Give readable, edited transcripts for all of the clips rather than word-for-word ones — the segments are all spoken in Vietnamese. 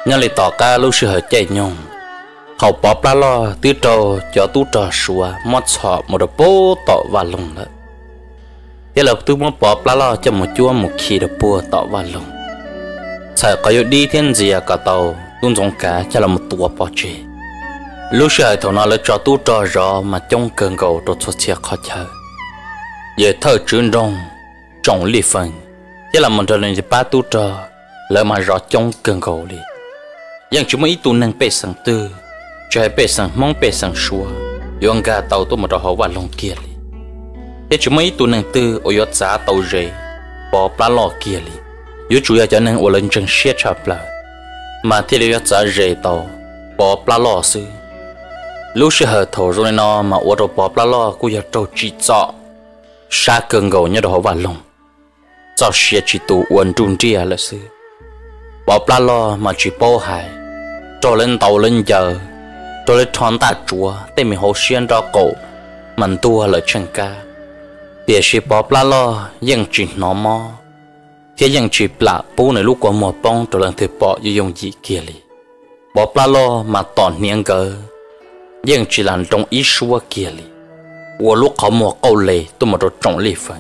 nhà lì tỏ ca lúc xưa chạy nhung họ bỏ lá lo tứ trâu cho tú trò xua mót sọ một đợt bố tỏ vào lồng đó thế là tôi muốn bỏ lá lo cho một chúa một khi đợt bố tỏ vào lồng sợ có đi thiên gì cả tàu tuôn giống cá cho là một tua bỏ chế lúc xưa thằng nó lấy cho tú trò rõ mà trong cơn gầu đột xuất chia khó chờ giờ thở trơn đông trồng lì phần thế là một trò lên ba tú trò lỡ mà rõ trong cơn gầu đi yang chúng mấy tu năng bê sang tư cho bê sang mong bê sang xua yon gà tàu tôi một trò hậu vào lông kia đi thế chúng mấy tu năng tư ở yết giá tàu rể bỏ plá lò kia đi yếu chủ yếu cho nên ở lên chân xe chập lại mà thế là yết giá rể tàu bỏ plá lò sư lúc xưa hở thổ rồi nó mà ở đâu bỏ plá lò cũng yết trâu chỉ chọ xa cơn gầu nhớ đồ vào lông cho xe chỉ tụ uốn trung chia là sư bỏ plá lo mà chỉ bao hải cho lên tàu lên giờ cho lên thon tạ chúa tên mình hồ xuyên ra cổ mình tua là chân ca để chỉ bỏ plá lo nhưng chỉ nó mò thế nhưng chỉ plá bố này lúc qua mùa bông cho lên thì bỏ dùng gì kia li bỏ plá lo mà tòn niên cờ nhưng chỉ làm trong ý xua kia li của lúc họ mùa câu lệ tôi mà trồng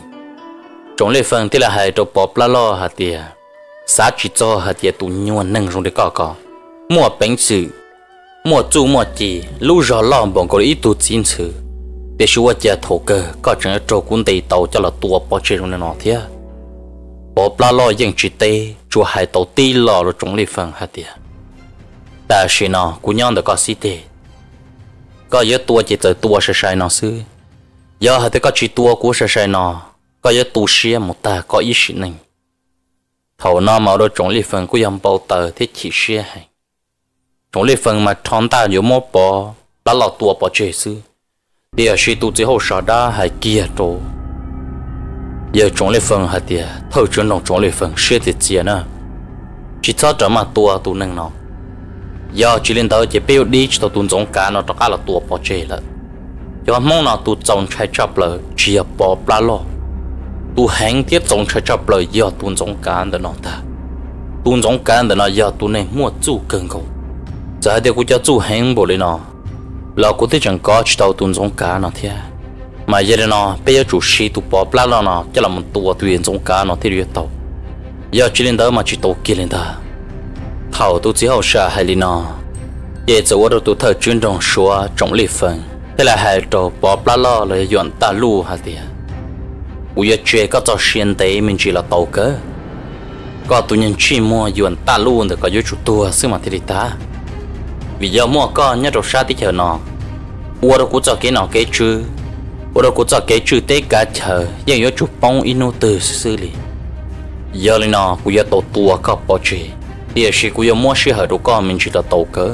lì phần thì là hai đồ bỏ plá lo hả tiề xã chỉ cho hạt địa tụ nhuận nâng trong để có mua bánh sự mua chu mua chỉ lúc giờ lòng bọn có ít tụ chín sự để xua chia thổ cơ có chẳng trâu cuốn tây tàu cho là tua bỏ chơi trong nó thế bỏ pla lo dân chỉ tây chùa hai tàu tây lò rồi trong lịch phần hạt địa ta chỉ nó cũng nhon được có xí tê có yếu tua chỉ tới tua sẽ sai nó xứ giờ hạt có chỉ tua của sẽ sai nó có yếu tụ xia một ta có ý sự này thầu nó mà đôi trong lịch phần của dòng bao tờ thế chỉ xia hay trong lịch phần mà thon ta nhiều mốt bỏ đã lọt tua bỏ chơi xứ để suy tu chỉ hậu sợ đa hay kia đồ giờ trong lịch phần hạt địa thầu chuyển động trong lịch phần xia thì chia nữa chỉ cho trở mà tua tu nâng nó giờ chỉ lên tới chỉ biểu đi cho tu giống cá nó tất cả là tua bỏ chơi là giờ mong nào tu trồng trái chập là chia bỏ plá lo tu hành tiếp trồng trái chập là giờ tu giống cá để nó ta tu giống cá để nó giờ tu này mua chu cần cầu giờ để cũng cho chu hành bộ lên nó là cũng thấy chẳng có chỉ tàu tu giống cá nó thế mà giờ nó bây giờ chủ sĩ tu bỏ plá lo nó cho là một tua tu giống cá nó thì được tàu giờ chỉ lên tới mà chỉ tàu kia lên ta thầu tu chỉ hậu sợ hay lên nó giờ chỗ đó tu thợ chuyên trồng xóa trồng lì phần thế là hai trâu bỏ plá lo là dọn ta lu hả tiệt bây giờ chơi có cho xuyên tế mình chỉ là tàu cơ có tụi nhân chi mua dọn ta lu được có chút tua xứ mà thì ta vì giờ mua có nhớ đồ sát tí chờ nó uo đâu cũng cho cái nào cái chữ uo đâu cũng cho cái chữ tế cả chờ nhưng có chút bông inu từ xứ li giờ lên nó cũng giờ tàu tua có bỏ chơi bây giờ cũng giờ mua xe hở đồ con mình chỉ là tàu cơ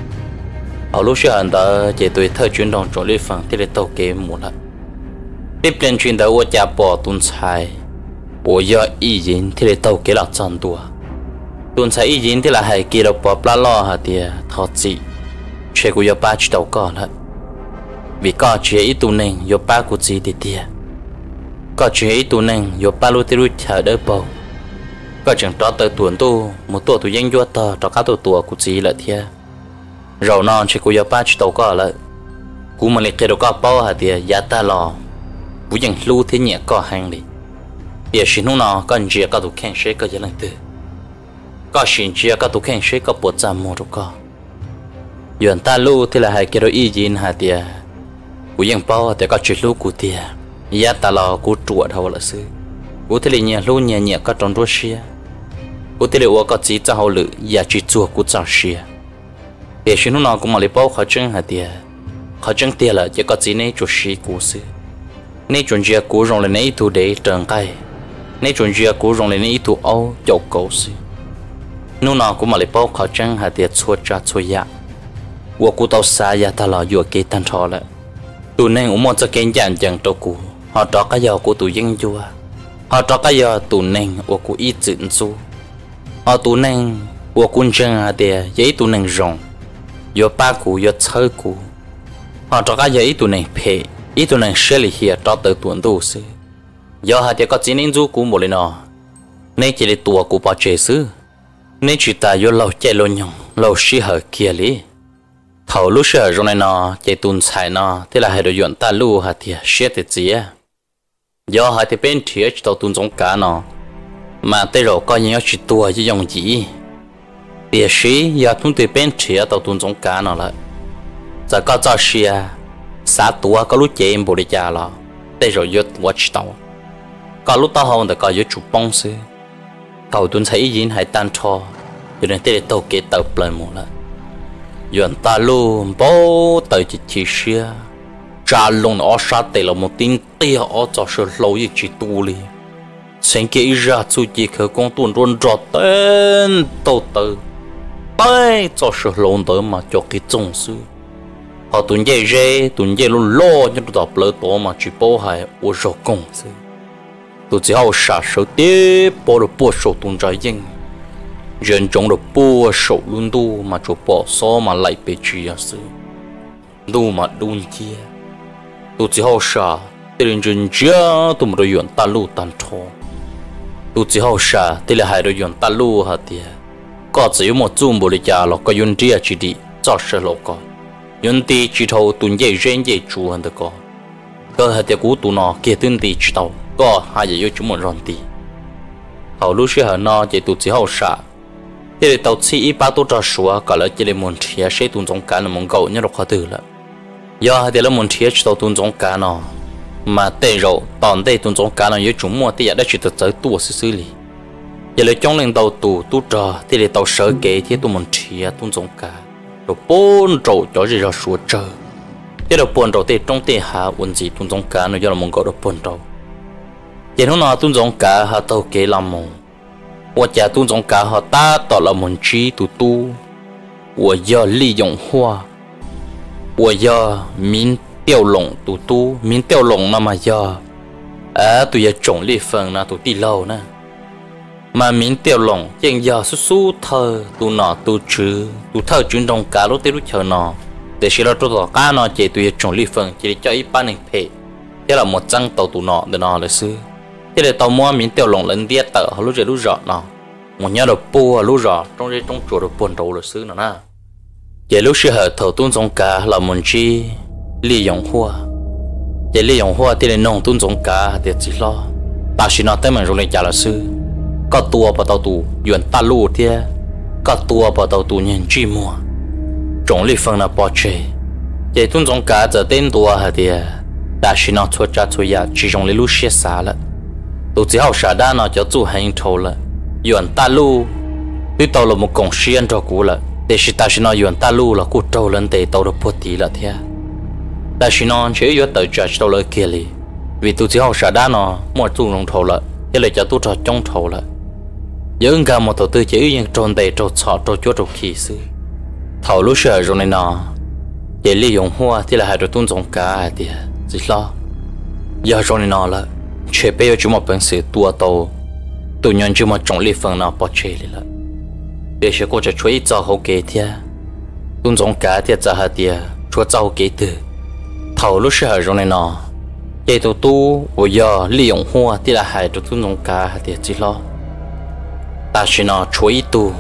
ở lúc xưa anh ta chỉ tuổi thơ chuyên đồng trong lĩnh vực thì là tàu kế một lần tiếp lên chuyên đầu cha bỏ tuần sai bây giờ ý kiến thì là tàu kế là chọn đua tuần sai ý kiến thì là hai kia là bỏ plá lo hả thì thọ gì chuyện của giờ ba chỉ đầu con hết vì có chuyện ít tuần này giờ ba của gì thì tiệt có chuyện ít tuần này giờ ba lúc thì lúc chờ đợi bao có chẳng cho tới tuần tu một tuổi tu dân vua tờ cho các tuổi của gì là thiệt rồi non chỉ có giờ ba chỉ tàu có lại cú mà lấy cái đồ có bao hả thì giá ta lò cú dân lưu thế nhẹ có hàng đi để xin nó nó còn chỉ có tụ khen sẽ có gì lần từ có xin chỉ có tụ khen sẽ có bớt giảm một đồ có giờ ta lưu thì là hai cái đồ y gì hả thì cú dân bao thì có chuyện lưu cú thì giá ta lò cú chuột hậu là sư cú thì là nhẹ lưu nhẹ nhẹ có trong đôi xia cú thì là có chỉ cho hậu lự giá chỉ chùa cú cho xia để xin nó cũng mà lấy bao khó chân hả tiệt khó chân tiệt là chỉ có chỉ này chủ sĩ cố sự này chuẩn chia cố rong lên này thu để trần cây này chuẩn chia cố rong lên này thu âu chậu cố sự nó cũng mà lấy bao khó chân hả tiệt xua cha xua ya của cô tao xa ya ta là vừa kê tan thọ lại tụi này cũng một cái kênh dàn chẳng cho cụ họ cho cái giờ của tụi dân chùa họ cho cái giờ tụi này của cụ ít chuyện su họ tụi này của quân chân hả tiệt giấy tụi này rong giờ ba cụ giờ chơi cụ họ cho cái giấy tụi này phê ít tụi này sẽ lì hiệt cho tới tuần tu sư giờ họ thì có chỉ nên du cụ một lần nọ nên chỉ để tua cụ bỏ chế sư nên chỉ ta vô lâu chạy lâu nhung lâu xí hở kia lý thầu lúc xí hở trong này nó chạy tuần xài nó thế là hai đội dọn ta lưu hả thì xí thì gì á do hai thì bên thiệt tàu tuần giống cá nó mà tới rồi coi như chỉ tua chứ dùng gì địa sĩ giờ tuần từ bên thiệt tàu tuần giống cá nó lại giờ có cho xí à xã tua có lúc chạy em bồ đi cha lo tới rồi vô watch tàu có lúc tao hông thì có vô chụp bông xí cầu tuần thấy gì hay tan cho cho nên tới tàu kế tàu plei một lại dọn ta luôn bố tới chỉ xia trả lông ở sát tây là một tiếng tia ở cho sự lâu như chỉ tu li xem kia ra chú chỉ khởi công tuần luôn rõ tên tàu tới bay cho sự lâu tới mà cho cái trông sư họ tuần dây dây tuần dây luôn lo cho tụi tập lỡ tổ mà chỉ bố hay ở rõ công sư tụi chỉ hậu sát số tiếp bố được bố số tuần trái dân dân trong được bố số luôn tu mà cho bỏ xó mà lại bị chia sư tu mà đun chia tụi chỉ hậu sát tiền dân chia tụi mà đội dọn ta lu tan thọ tụi chỉ hậu sát thì là hai đội dọn ta lu hả tiệt có chỉ một chung bồ đi cha là có dân chia chỉ đi cho sự lâu có dân đi chỉ thâu tuần dây rèn dây chủ hơn được có hai tiệt cũ tụi nó kia tuần đi chỉ tàu có hai giờ vô chúng một ròn đi hậu lúc xưa nó chỉ tụi chỉ hậu sát thì tàu chỉ ít ba tổ trò sủa cả là chỉ là muốn thiệt sẽ tuần trong cá là muốn gạo như là khó từ là do hai tiệt là muốn thiệt tàu tuần trong cá nó mà tệ rồi toàn tệ tuần trong cá nó vô chúng mua thì đã chỉ được tới tua xử lý giờ là trong lần đầu tụ trò thì là tàu sở kế thì tụi muốn thiệt tuần trong cá rồi bốn trâu cho gì ra sủa chờ thế là bốn trâu thì trong thì hạ uốn gì tuần trong cá nó do là muốn gạo được bốn trâu giờ hôm nào tuần trong cá họ tàu kế làm mồm我家东中家好打到了门去嘟嘟，我要利用花，我要民调龙嘟嘟，民调龙那么要，都要种利分那都地漏呢，mà民调龙ยัง要苏苏thơ tu nọ tu chữ tu thơ chuyên trong cả lúc tới lúc chờ nọ, để khi đó tôi tỏ cá nọ chỉ tu trồng利分chỉ cho ít ban hình thể, thế là một trang tàu tu nọ để nọ là xứ. Thế là tàu mua miếng tiêu lồng lên đĩa tờ họ lúc rõ nó một nhà đầu bùa lúc rõ trong chùa được buồn đầu là xứ nó na giờ lúc xưa họ thầu tuôn giống cá là một chi利用花giờ利用花thì là nông tuôn giống cá thì chỉ lo ta chỉ nói tới mình rồi này trả là xứ có tua vào tàu tù yuan ta lu thì có tua vào tàu tù nhận chi mua trong lý phân là bỏ chơi giờ tuôn giống cá giờ tên tua thì ta chỉ nói thua cha thua ya chỉ trong lý lúc xưa xả了tụi chỉ học xã đa nó cho chủ hành thầu là yuan ta lu tuy tàu là một công xuyên cho cũ là để chỉ ta chỉ nói yuan ta lu là cú trâu lên để tàu được bớt tí là thế ta chỉ nói chỉ yuan tàu trả tàu lợi kia li vì tụi chỉ học xã đa nó mua chủ trong thầu là thế là cho tụi trò trong thầu là nhớ cả một đầu tư chỉ riêng tròn để trâu sọ trâu chúa trâu khí sư thầu lúc xưa rồi này nó để利用hoa thì là hai đứa tuân giống cả thì chỉ lo giờ rồi này nó là chế bây giờ chúng một bản sự tua tàu tụi nhân chúng một trong lý phần nào bỏ chế đi là để sẽ có cho chuối cho hậu kế thì tuân giống cả thì cho hai thì chúa cho hậu kế từ thầu lúc xưa rồi này nó để tụi tu bây giờ利用hoa thì là hai đứa tuân giống cả thì chỉ lo ta chỉ nó chuối tu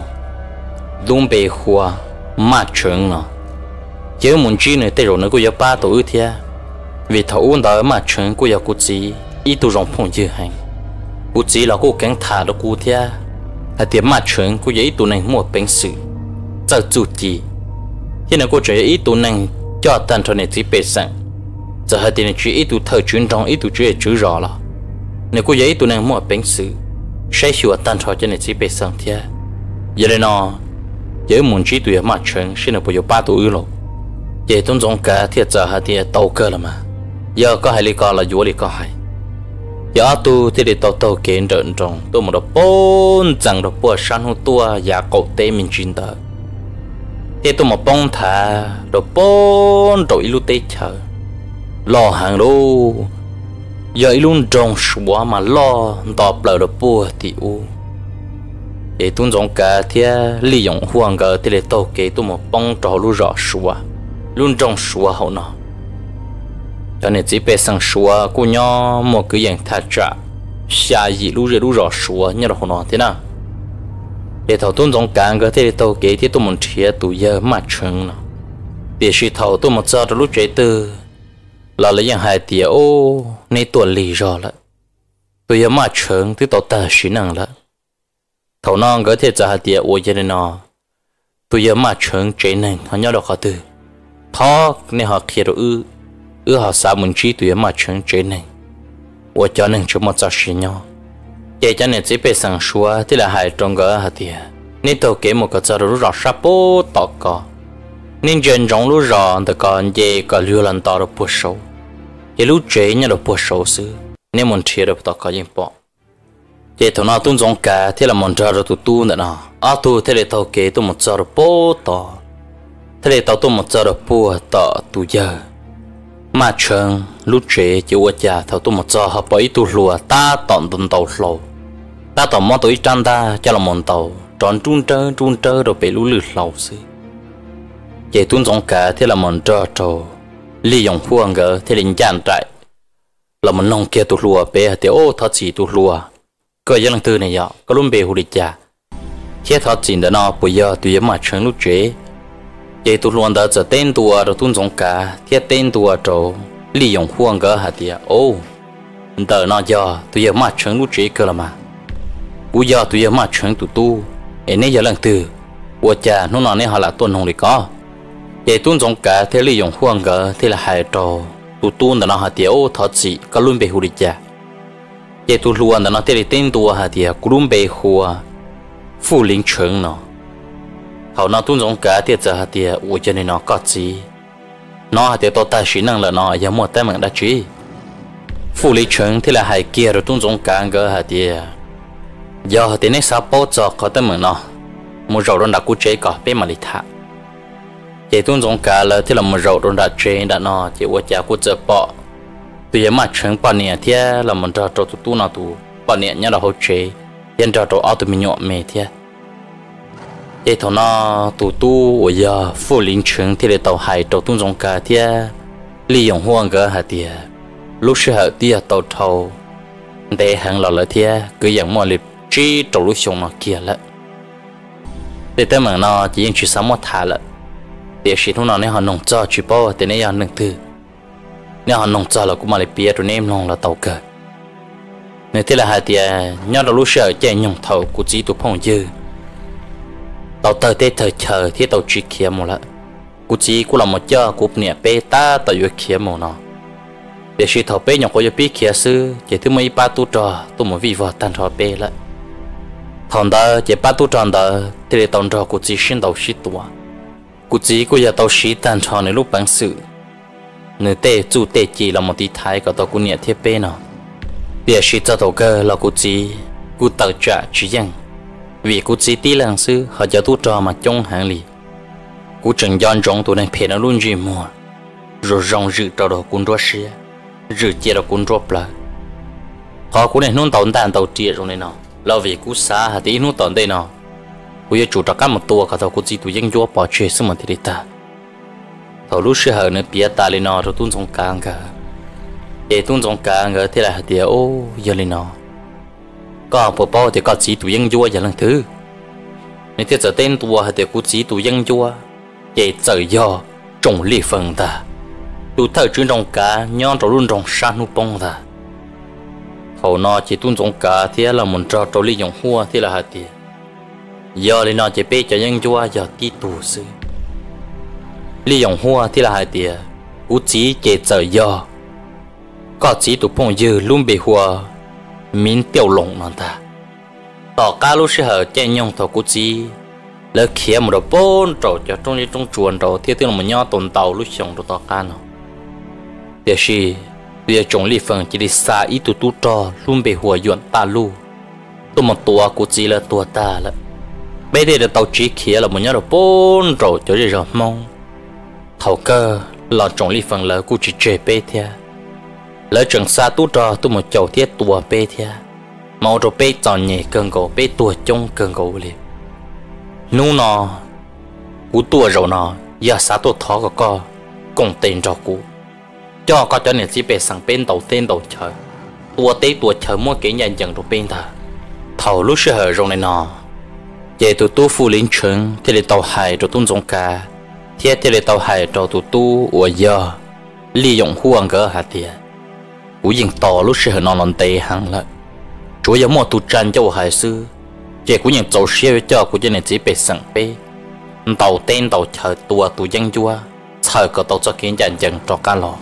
luôn bị hoa mà chừng nó chứ muốn chi này tới rồi nó cũng có ba tuổi thì vì thầu đó mà chừng cũng có gì ít tu rong phong dư hành, cú chỉ là cú cánh thả đó cú thia, hay tiệm mặt chuyện cú ít tu này mua bánh sự, giờ chủ gì, hiện nay cú chỉ ít tu này cho tận thôi này chỉ bề sang, giờ hay tiệm chỉ ít tu thời chuyên trong ít tu chỉ chữ rõ là, nếu cú ít tu này mua bánh sự, sẽ hiểu tận thôi cho này chỉ bề sang thia, giờ này nó, giờ muốn chỉ tu mặt chuyện, xin là bây giờ 3 tuổi rồi, giờ tôn trọng cả thì giờ hay tiệm tàu cơ là mà, giờ có hai lý co là vô lý co hai giờ tu thì để tàu kiến trận trong tôi một đợt bốn chẳng đợt bốn san hô tua giá cậu tê mình chuyên tờ thì tôi một bông thả đợt bốn rồi ilu tê chờ lo hàng đô giờ ilu trong sủa mà lo tọp lời đợt bốn thì u để tôi giống cả thì利用hoàng gờ thì để tàu kế tôi một bông trò lu rõ sủa luôn trong sủa hậu nó cho nên chỉ biết sang sủa cô nhỏ một cái dạng thà trả xa gì lú rõ sủa như là họ nói thế nào để thầu tuân giống càng cái thế tàu kế thì tôi muốn chia tụi giờ mà chừng nó để suy thầu tôi một giờ lúc chế từ là lấy những hai tiền ô nên tuổi lì rồi lại tụi giờ mà chừng thì tàu ta xí năng lại thầu non cái thế giờ hai tiền ô cho nên nó tụi giờ mà chừng chế năng họ nhớ được họ từ thọ nên họ kia rồi họ sao muốn chi tụi giờ mà chừng chế năng ô cho nên chúng một giờ xí nhau vậy cho nên chỉ bị sang xua thì là hai trong cái hạt tiền nên tàu kế một cái giờ lúc rõ sắp bố tỏ có nên dân trong lúc rõ thì còn gì có lưu lần tỏ được bớt sâu cái lúc chế nhớ được bớt sâu xứ nên muốn chia được tỏ có gì bỏ vậy thằng nào tuân trong cả thì là muốn cho được tụt tu nữa nè tu thì là tàu kế tu một giờ được bố tỏ thì là tàu tu một giờ được bố tỏ tu giờ mà chừng lúc chế chỉ qua cha thầu tu một giờ họ bấy tu lùa ta tọn tuần tàu lâu ta tỏ mò tuổi trăn ta cho là mòn tàu tròn trun trơ rồi bị lũ lụt lâu xí vậy tuân giống cả thế là mòn trơ trâu利用huang gỡ thế định gian trại là mình nông kia tụt lùa bé thì ô thật gì tụt lùa cơ dân lần tư này giờ có luôn bề hụt cha thế thật gì đó nó bây giờ tụi mà chừng lúc chế vậy tụt luôn đó giờ tên tua rồi tuân giống cả thế tên tua trâu利用huang gỡ hạt thì ô đỡ nó giờ tụi mà chừng lúc chế cơ là mà bây giờ tụi mà chừng tụt tu nên giờ lần tư của cha nó nói nên họ là tuân hồng đi có vậy tuân giống cả thế利用huang gỡ thế là hai trâu tụt tu nó hạt thì ô thật gì có luôn bề hụt cha vậy tụt luôn nó thế là tên tua hạt thì cũng luôn bề hùa phụ linh chừng nó họ nó tuân giống cả thì giờ hạt thì ở trên này nó có gì nó hạt thì tôi ta chỉ năng là nó giờ một tay mình đã chỉ phụ linh chừng thế là hai kia rồi tuân giống cả gỡ hạt thì giờ thì nên sao bao giờ có tay mình nó một rau đông đã cú chế có bên mà đi thả vậy tuân giống cả là thế là một rau đông đã chế đã nó chỉ qua cha cú chế bỏ từ giờ mà chừng bao nhiêu thì là mình cho tụt tu nào tu bao nhiêu nhớ là hỗ chế hiện cho tụi auto mình nhọn mệt thế vậy thằng nó tụt tu ở giờ phụ linh chừng thì để tàu hải tàu tuân giống cả thì利用huang gỡ hạt tiền lúc sau thì tàu thầu để hàng lò lại thì cứ dạng mọi liệp chỉ tàu lúc xong nó kia lại để tới mà nó chỉ chỉ sống một thà lại để chỉ thằng nào nên họ nông cho chỉ bao để nên họ nâng từ nên họ nông cho là cũng mà lại bia rồi nên nông là tàu cờ nên thế là hai tiền nhớ là lúc sau chạy nhung thầu của chỉ tụ phong dư tàu tới tết thời chờ thì tàu chỉ kia một lại của chỉ cũng là một giờ của nè bé ta tàu vừa kia một nó để chỉ thầu bé nhung có giờ bé kia sư chỉ thứ mấy ba tu trò tu một vị vợ tan trò bé lại thằng đó chỉ ba tu trò đó thì tàu trò của chỉ xin tàu xí tua của chỉ của giờ tàu xí tan trò này lúc bằng sự người tê chủ tê chỉ là một tí thái của tàu của nè thiết bé nó để chỉ cho tàu cơ là của chỉ của tàu trả chỉ rằng vì của chỉ tí lần sư họ cho tu trò mà trong hàng lì của trần giòn trong tụi này phải nó luôn gì mua rồi rong rự trò đó cũng rất xia rự chia đó cũng rất là họ cũng này nôn tàu tàn tàu chia rồi này nó là vì của xa hạt tí nôn tàu đây nó bây giờ chủ trọ cả một tua cả tàu của chỉ tụi dân chúa bỏ chuyện xong mà thì ta tàu lúc xưa hở nữa bia ta lên nó rồi tuôn trong càng cả để tuôn trong càng cả thế là hạt tí ô giờ lên nó có bộ bao thì có chỉ tụi dân chúa giờ lần thứ nên thế giờ tên tua hạt tí của chỉ tụi dân chúa để tự do trồng lì phần ta tụi thợ chuyên trồng cá nhon trồng luôn trồng san nụ bông ta hầu nó chỉ tuân trồng cá thế là muốn cho trồng lì dùng hoa thế là hạt tiền giờ thì nó chỉ biết cho dân chúa giờ tí tù sư lì dùng hoa thế là hạt tiền cú chỉ để tự do có chỉ tụi phong dư luôn bị hoa miếng tiêu lồng nó ta tỏ cá lúc sẽ hở chạy nhông thọ cú chỉ lỡ kia một đầu bốn trâu cho trong chuồn trâu thì tiếng là một nhau tồn tàu lúc xong rồi tao can nó để gì bây giờ trồng lì phần chỉ đi xa ít tụt tụt trò luôn bị hùa dọn ta lu tôi một tua của chỉ là tua ta là bây giờ tàu chỉ kia là một nhau đầu bốn trâu cho đi rồi mong thầu cơ là trồng lì phần lỡ của chỉ chơi bê thia lỡ trồng xa tụt trò tôi một chậu thiết tua bê thia màu rồi bê tròn nhẹ cơn gỗ bê tua trong cơn gỗ liền nu nó cú tua rồi nó giờ sao tôi thọ có co cùng tên cho cú cho có cho nên chỉ bị sang bên đầu tên đầu trời tua tế tua trời mỗi cái nhận dần rồi bên thà thầu lúc sơ hở rồi này nó vậy tụi tu phu lính trứng thì để tàu hải rồi tung giống cá thì để tàu hải rồi tụi tu ở giờ利用huang gỡ hạt tiền cú yên to lúc sẽ non non tệ hàng lại chủ yếu một tu tranh cho hải sư vậy cú yên tàu xe cho cú cho nên chỉ bị sẵn bê tàu tên tàu chờ tua tu dân chua chờ có tàu cho kiến dần dần cho cá lò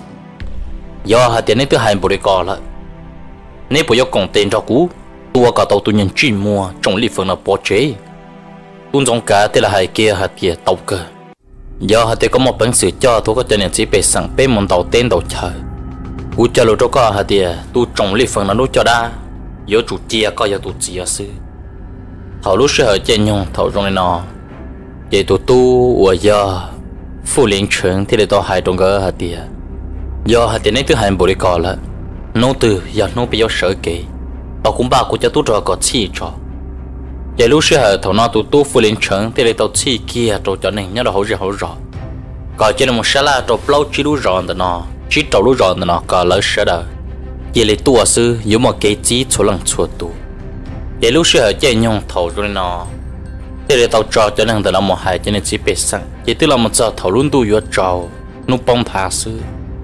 do hạt tiền này thứ hai bộ đi cò lại nếu bây giờ còn tiền cho cú tua cả tàu tu nhân chuyên mua trong lĩnh vực là bỏ chế tuôn giống cá thì là hai kia hạt tiền tàu cơ do hạt tiền có một bản sự cho tôi có cho nên chỉ bị sẵn bê một tàu tên tàu chờ cú cho lô cho có hạt tiền tu trong lĩnh vực là lúc cho đa do chủ chia có do tu chia sư thầu lúc sẽ ở trên nhung thầu trong này nọ vậy tụi tu ở giờ phụ liên trưởng thì để tao hai trong cái hạt tiền do hạt tiền này thứ hai bộ đi cò là nô từ giờ nô bị do sợ kỹ tao cũng bảo của cho tu trò có chi trò vậy lúc sẽ ở thầu nó tụi tu phụ liên trưởng thì để tao chi kia trò cho nên nhớ là hỗ trợ còn trên một số là trò lâu chỉ lúc rõ nó chỉ trò lúc rõ nó còn lỡ sợ đời vậy lấy tu sư有một cái chỉ số lần chua tu vậy lúc sẽ ở trên nhung thầu rồi nó thế để tàu trò cho nên là một hai cho nên chỉ biết sang chỉ tức là một giờ thầu luôn tu vừa trò nụ bông thả sư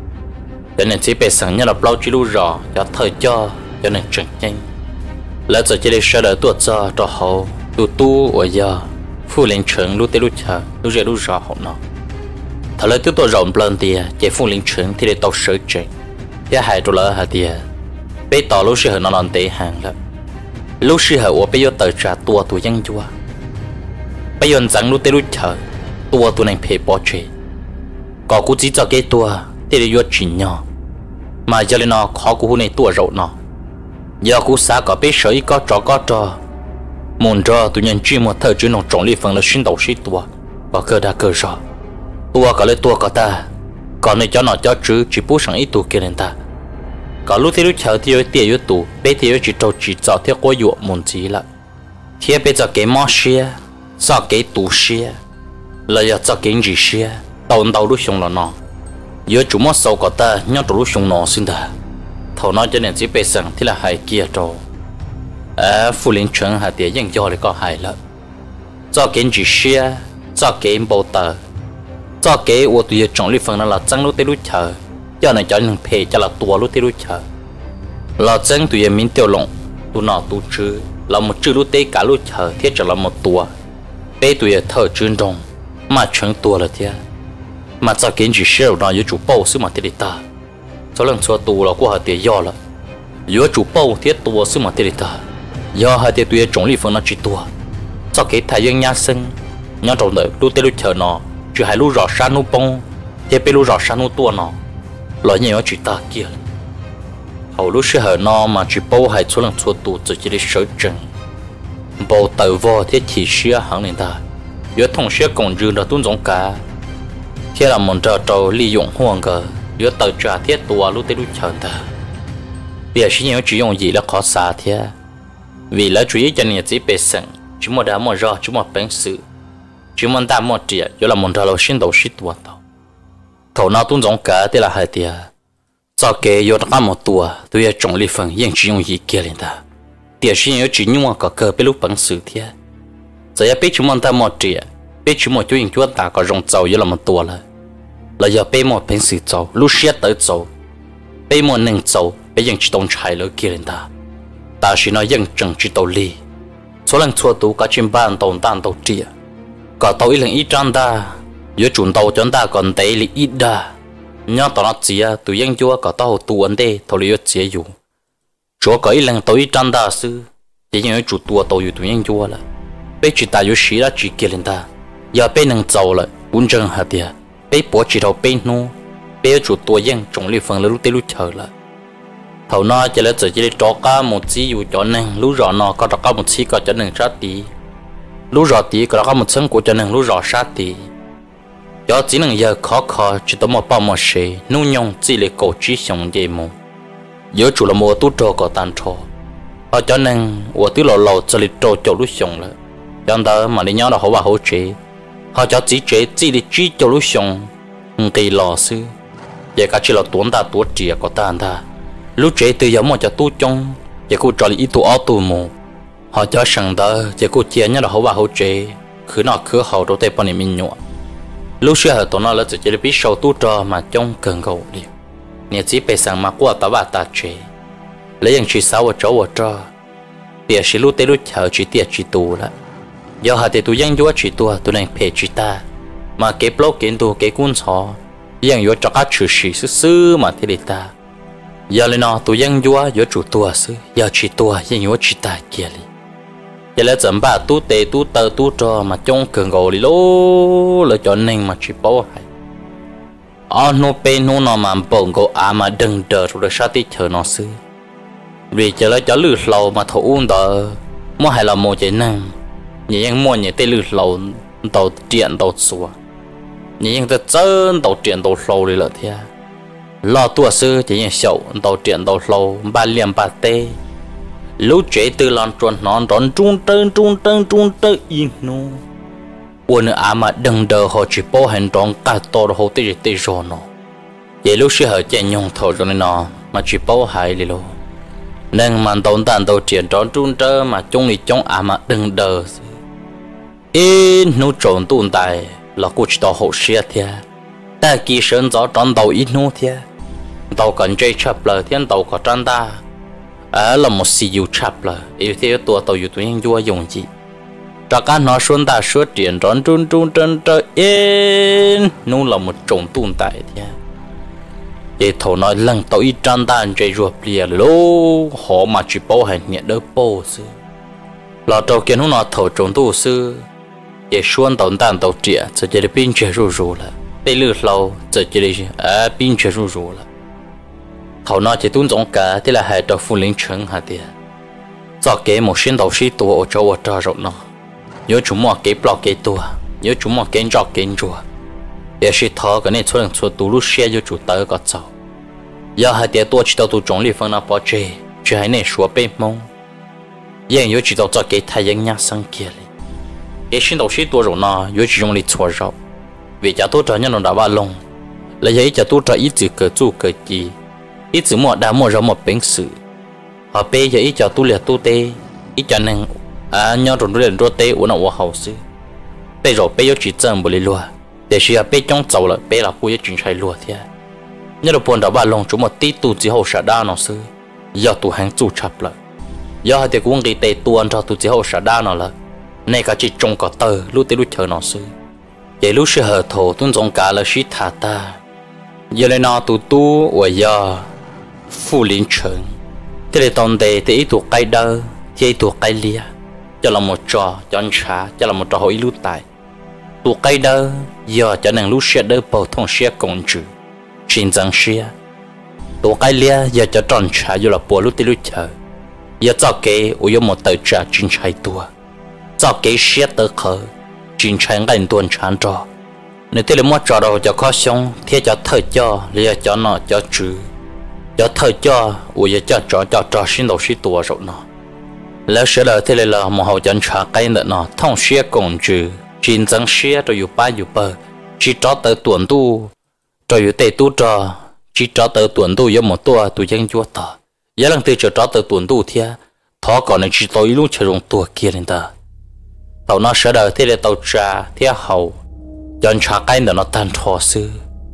cho nên chỉ biết sang như là bao chỉ lu rõ cho nên chừng nhanh lỡ giờ chỉ để sợ đỡ tuột giờ trò hậu tu ở giờ phu liên trưởng lu tê lu chờ lu dễ lu rõ hậu nó thầu lấy tiếp tục rộng lần thì chỉ phu liên trưởng thì để tàu sợ chạy thế hai trò lỡ hả thì bây tàu lu sẽ nó làm tệ hàng lắm lu sẽ ở bây giờ tờ trả tua dân chua bây giờ rằng lúc tới lúc chờ tua này phải bỏ chế có cú chỉ cho cái tua thì để vô chuyện nhỏ mà giờ lên nó khó cú này tua rậu nó giờ cú xã có biết sợi có trò muốn cho tụi nhân chuyên một thời chuyên nông trồng lý phần là xuyên đầu xí tua và cơ đa cơ rõ tua có lấy tua có ta còn này cho nó cho chỉ bố sang ít tua kia lên ta có lúc tới lúc chờ thì ở tiền ở tù bây thì ở chỉ trâu chỉ cho theo có dụ muốn gì là thì bây giờ cái món xia sao cái tủ xe là giờ sao cái gì xe tàu lúc xong là nó giờ chủ mất sâu có ta nhớ tàu lúc xong nó xin ta thầu nói cho nên chỉ bị sẵn thì là hai kia trâu phụ liên trưởng hạt tiền dân cho lại có hai lợ sao cái gì xe sao cái bao tờ sao cái ô tụi chọn lý phần là trắng lúc tới lúc chờ cho này cho nên phê cho là tua lúc tới lúc chờ là trắng tụi mình tiêu lỏng tụi nọ tụi chữ là một chữ lúc tới cả lúc chờ thiết cho là một tua bây tụi thợ chuyên đồng mà chẳng tua là thế mà sao kiến chỉ share nó với chủ bao sư mà thế ta số lần xua tù là của họ tiền do là với chủ bao thiết tua sư mà thế ta do hai tiền tụi trồng lý phương nó chỉ tua sao cái thái dương nhà sinh nhớ trong đời lúc tới lúc chờ nó chỉ hai lúc rõ san nu bông thì bây lúc rõ san nu tua nó loại nhiều chỉ ta kia hầu lúc sẽ hở nó mà chỉ bao hai số lần xua tù chỉ để sở trường bộ tàu vò thiết chỉ xia hàng lên ta giữa thông xia còn dư là tuôn giống cá thế là một trò trâu利用hoang gờ giữa tàu trả thiết tua lúc tới lúc chờ ta bây giờ chỉ chỉ dùng gì là khó xả thế vì là chủ yếu cho nên chỉ bị sẵn chỉ một đá một rò chỉ một bánh sự chỉ một đá một triệu giữa là một trò lâu xin đầu xí tua tàu thầu nào tuôn giống cá thế là hai tiền cho cái giữa cả một tua tôi trồng lý phần nhưng chỉ dùng gì kia lên ta tiền xin nhớ chỉ nhung có cơ bên lúc bằng sự thế giờ bây chúng ta một triệu bây chúng một chuyện chúa ta có rong giàu như là một tua là giờ bây một bên sự giàu lúc xét tới giàu bây một nền giàu bây giờ chỉ tông trái lỡ kia lên ta chỉ nói dân chẳng chỉ tàu li số lần xua tú có trên bàn tàu tan tàu triệu có tàu ít lần ít trăm ta giữa chuẩn tàu chúng ta còn tệ là ít đa nhớ tao nói gì à tụi dân chúa có tàu tu vấn đề thầu lý chế dụ chúa có ít lần tàu ít trăm ta sư chỉ những chủ tua tàu tụi dân chúa là bây chỉ ta yếu sĩ đã chỉ kia lên ta giờ bây nâng giàu lại bốn chân hạt tiền bây bỏ chỉ đầu bây nô bây chủ tua dân trồng lý phần là lúc tới lúc chờ lại thầu nó chỉ là chỉ để cho cá một xí dụ cho nên lúc rõ nó có cho cá một xí có cho nên sát tí lúc rõ tí có cá một sân của cho nên lúc rõ sát tí cho chỉ năng giờ khó chỉ tao một bao một xí nô nhông chỉ để cổ chỉ sống dễ mù giờ chủ là mua tu trò có tàn trò họ cho nên của tứ lò cho lịch trò chỗ lúc sống lại cho nên mà đi nhau là họ bảo hỗ trợ họ cho chỉ để chỉ chỗ lúc sống kỳ lò sư giờ cả chỉ là tuấn ta tuột chìa có tàn ta lúc chế từ giống một cho tu trong giờ cô trò ít tu áo tu mù họ cho sẵn đó chỉ cô chia nhá là hậu bà hậu chế cứ nọ cứ hậu đâu tay bọn này mình nhọ lúc xưa ở tụi nó là chỉ biết sâu tu trò mà trong cần gầu đi nhà chỉ bị sang mà qua tao bà ta chế lấy những chuyện xấu ở chỗ ở trò tiệt chỉ lúc tới lúc chờ chỉ tiệt chỉ tu là do họ tiệt tu dân vua chỉ tu tu này phê chỉ ta mà cái blog kiến tu cái cuốn sổ dân vua cho các chữ sĩ sư mà thế ta giờ lên nó tu dân vua vua chủ tu sư giờ chỉ tu dân vua chỉ ta kia đi giờ lấy chấm ba tu tê tu tơ tu trò mà trong cần gầu đi lố là cho nên mà chỉ bảo hay nó bên nó mà bồng gầu mà đừng đợi rồi sát tí chờ nó sư vì chờ lấy cho lử lâu mà thấu uống đó mua hay là mua cái năng những mua những tê lử lâu tàu điện tàu xua những tê chân tàu điện tàu lâu đi là thế lo tua sư chỉ những sầu tàu điện tàu lâu ba liềm ba tê lúc chế từ lon tròn nón tròn trung tơ in nu uốn mà đừng đợi họ chỉ bảo hành tròn cả to họ tê rồi nó vậy lúc xưa họ chạy nhung thầu cho nên nó mà chỉ bảo hại đi luôn nên mà tồn tại tàu triển tròn trung tơ mà chung đi chung mà đừng đợi in nu tròn tồn tại là cô chỉ tàu hậu xe thế ta kỳ sơn gió tròn tàu in nu thế tàu cần chơi chập lời thiên tàu có tròn ta là một sự yêu chập lời yêu thế tua tàu yêu tụi anh vua dùng gì cho cả nó xuân ta suốt triển tròn trung tơ in nu là một tròn tồn tại thế để thầu nói lần tàu ít tròn ta chơi ruột bìa lô họ mà chỉ bảo hành nhận đỡ bố sư là đầu tiên nó thầu tròn tu sư để xuân tàu tàn tàu trẻ cho chơi pin chơi ru là để lừa lâu cho chơi pin chơi ru là thầu nói chỉ tuân giống cả thế là hai đầu phụ linh chứng hả tiền cho cái một sinh đầu sĩ tua ở chỗ ở trò rộng nó nhớ chúng mua cái blog cái tua nhớ chúng mua cái job cái chùa để sĩ thọ cái này xuất hiện tu lúc xe cho chủ tớ có cháu giờ hai tiền tua chỉ tao tu trồng li phân nó bỏ chơi chỉ hai này xóa bên mông yên nhớ chỉ tao cho cái thái dương nhá sang kia đi cái sinh đầu sĩ tua rồi nó nhớ chỉ dùng li xóa rau vì cha tôi trở nên nó đã ba lông là vậy cha tôi trở ít chữ cờ chu cờ chi ít chữ mua đã mua ra một bánh sự họ bây giờ ít cho tu liệt tu tê ít cho nên nhau rồi liền rồi tê uống nào hậu sư bây giờ bây giờ chỉ chân bồi lúa để xí bây trong giàu là bây là cuối chuyện sai lúa thế nhớ được buồn đã ba lông chúng một tí tu chỉ hậu sợ đa nó sư giờ tu hàng tu chập lại giờ thì cũng đi tê tuôn cho tu chỉ hậu sợ đa nó là này cả chỉ trông cả tờ lúc tê lúc chờ nó sư vậy lúc sẽ hở thổ tuân giống cả là sĩ thả ta giờ này nó tu ở giờ phụ linh trường thế là tồn tại thì ít thuộc cái đơ thì ít thuộc cái lia cho là một trò cho anh trả cho là một trò hội lưu tài thuộc cái đơ giờ cho nên lúc sẽ đỡ bầu thông sẽ công chủ xin rằng sẽ thuộc cái lia giờ cho tròn trả giờ là bộ lúc tí lúc chờ giờ cho cái ở một tờ trả chính trái tua cho cái sẽ tờ khờ chính trái ngành tuần chán trò nếu thế là mua trò đâu cho khó sống thế cho thời cho lia cho nó cho chữ cho thời cho ủi cho trò xin đầu sĩ tua rồi nó lỡ sẽ là thế là một hậu chân trả cái nữa nó thông xe công chữ chính dân xe rồi ba bờ chỉ cho tới tuần tu rồi tệ tu trò chỉ cho tới tuần tu với một tua tu dân chúa tờ giá lần từ cho tới tuần tu thia thọ còn là chỉ tôi luôn chơi dùng tua kia lên ta tàu nó sẽ đợi thế là tàu trà thế hậu chân trả cái nữa nó tan thọ sư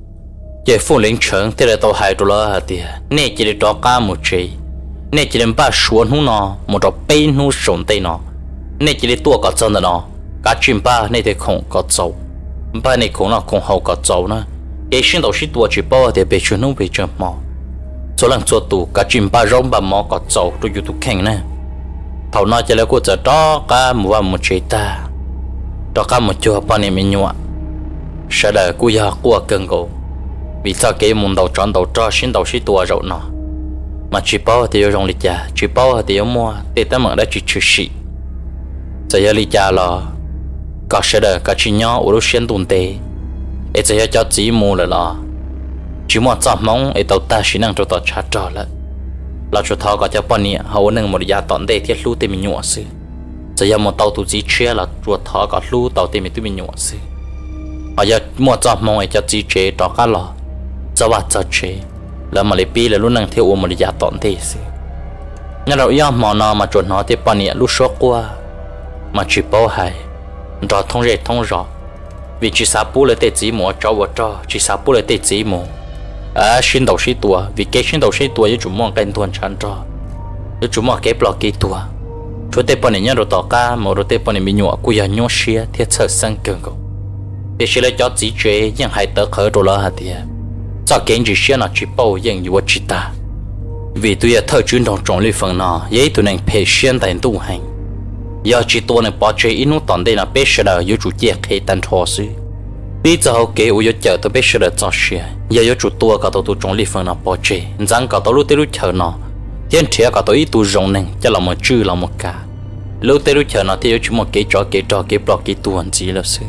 về phụ lính trưởng thế là tàu hai đô la hả tiệt nè chỉ để cho cá một chỉ nè chỉ đến ba xuống hú nó một trò bên hú sống tây nó nè chỉ để tua cả chân nó cá chim ba nè thì không có dầu ba nè cũng là không hậu có dầu nữa cái sinh đầu sĩ tua chỉ bao thì bị chuyển nông bị chuyển mỏ số lần cho tụ cá chim ba rong ba mỏ có dầu tôi yêu tụ khen nè thầu nó chỉ là của giờ đó cá một chỉ ta đó cá một chỗ ba nè mình nhọ sẽ là của giờ của cần gỗ vì sao cái môn đầu chọn đầu cho sinh đầu sĩ tua rộng nó mà chỉ bao thì yêu rong lịch trả chỉ bao thì yêu mua thì ta mở đã chỉ chữ sĩ giờ yêu lịch trả là có sẽ được có chỉ nhỏ ở lúc xuyên tuần tê ấy giờ cho chỉ mua là chỉ mua chọn mong ấy tàu ta chỉ năng cho tàu trả trò là cho thọ có cho bọn nhỉ hầu nâng một giá tận đây thiết lưu thì mình nhọ sư giờ yêu một tàu tu chỉ chia là cho thọ có lưu tàu thì mình nhọ sư ở giờ mua chọn mong ấy cho chỉ chế đó cả lò cho chế là mà lấy pi là luôn năng theo một giá tận thế sư nhà đầu yêu mò nó mà chuẩn nó thì bọn nhẹ lúc số qua mà chỉ bao hay rõ thông rõ vì chỉ sao bù lại tết gì mua cho chỉ sao bù lại tết gì mua xin đầu xin tua vì cái xin đầu xin tua với chủ mong cái tuần chăn cho với chủ mong cái blog cái tua chỗ tết bọn nhẹ đồ tỏ ca mà đồ tết bọn mình nhọ cùi nhọ xia thì sợ sang cường cầu để xin lại cho chỉ chế nhưng hai tớ khởi đồ là hạt tiền cho cái gì xia nó chỉ bao nhưng như chỉ ta vì tôi thợ chuyên đồng trong lĩnh vực nào vậy tôi nên phải xuyên tại tu hành giờ chỉ tôi nên bỏ chơi ít nút tận đây là biết sẽ là yêu chủ chế khi tan thọ sự bây giờ họ kể yêu chờ tôi biết sẽ là cho xuyên giờ yêu chủ tôi cả tôi trong lĩnh vực nào bỏ chơi rằng cả tôi lúc tới lúc chờ nó hiện thế cả tôi ít tu rong nên cho là một chữ là một cả lúc tới lúc chờ nó thì yêu chủ một cái blog cái tu hành gì là sự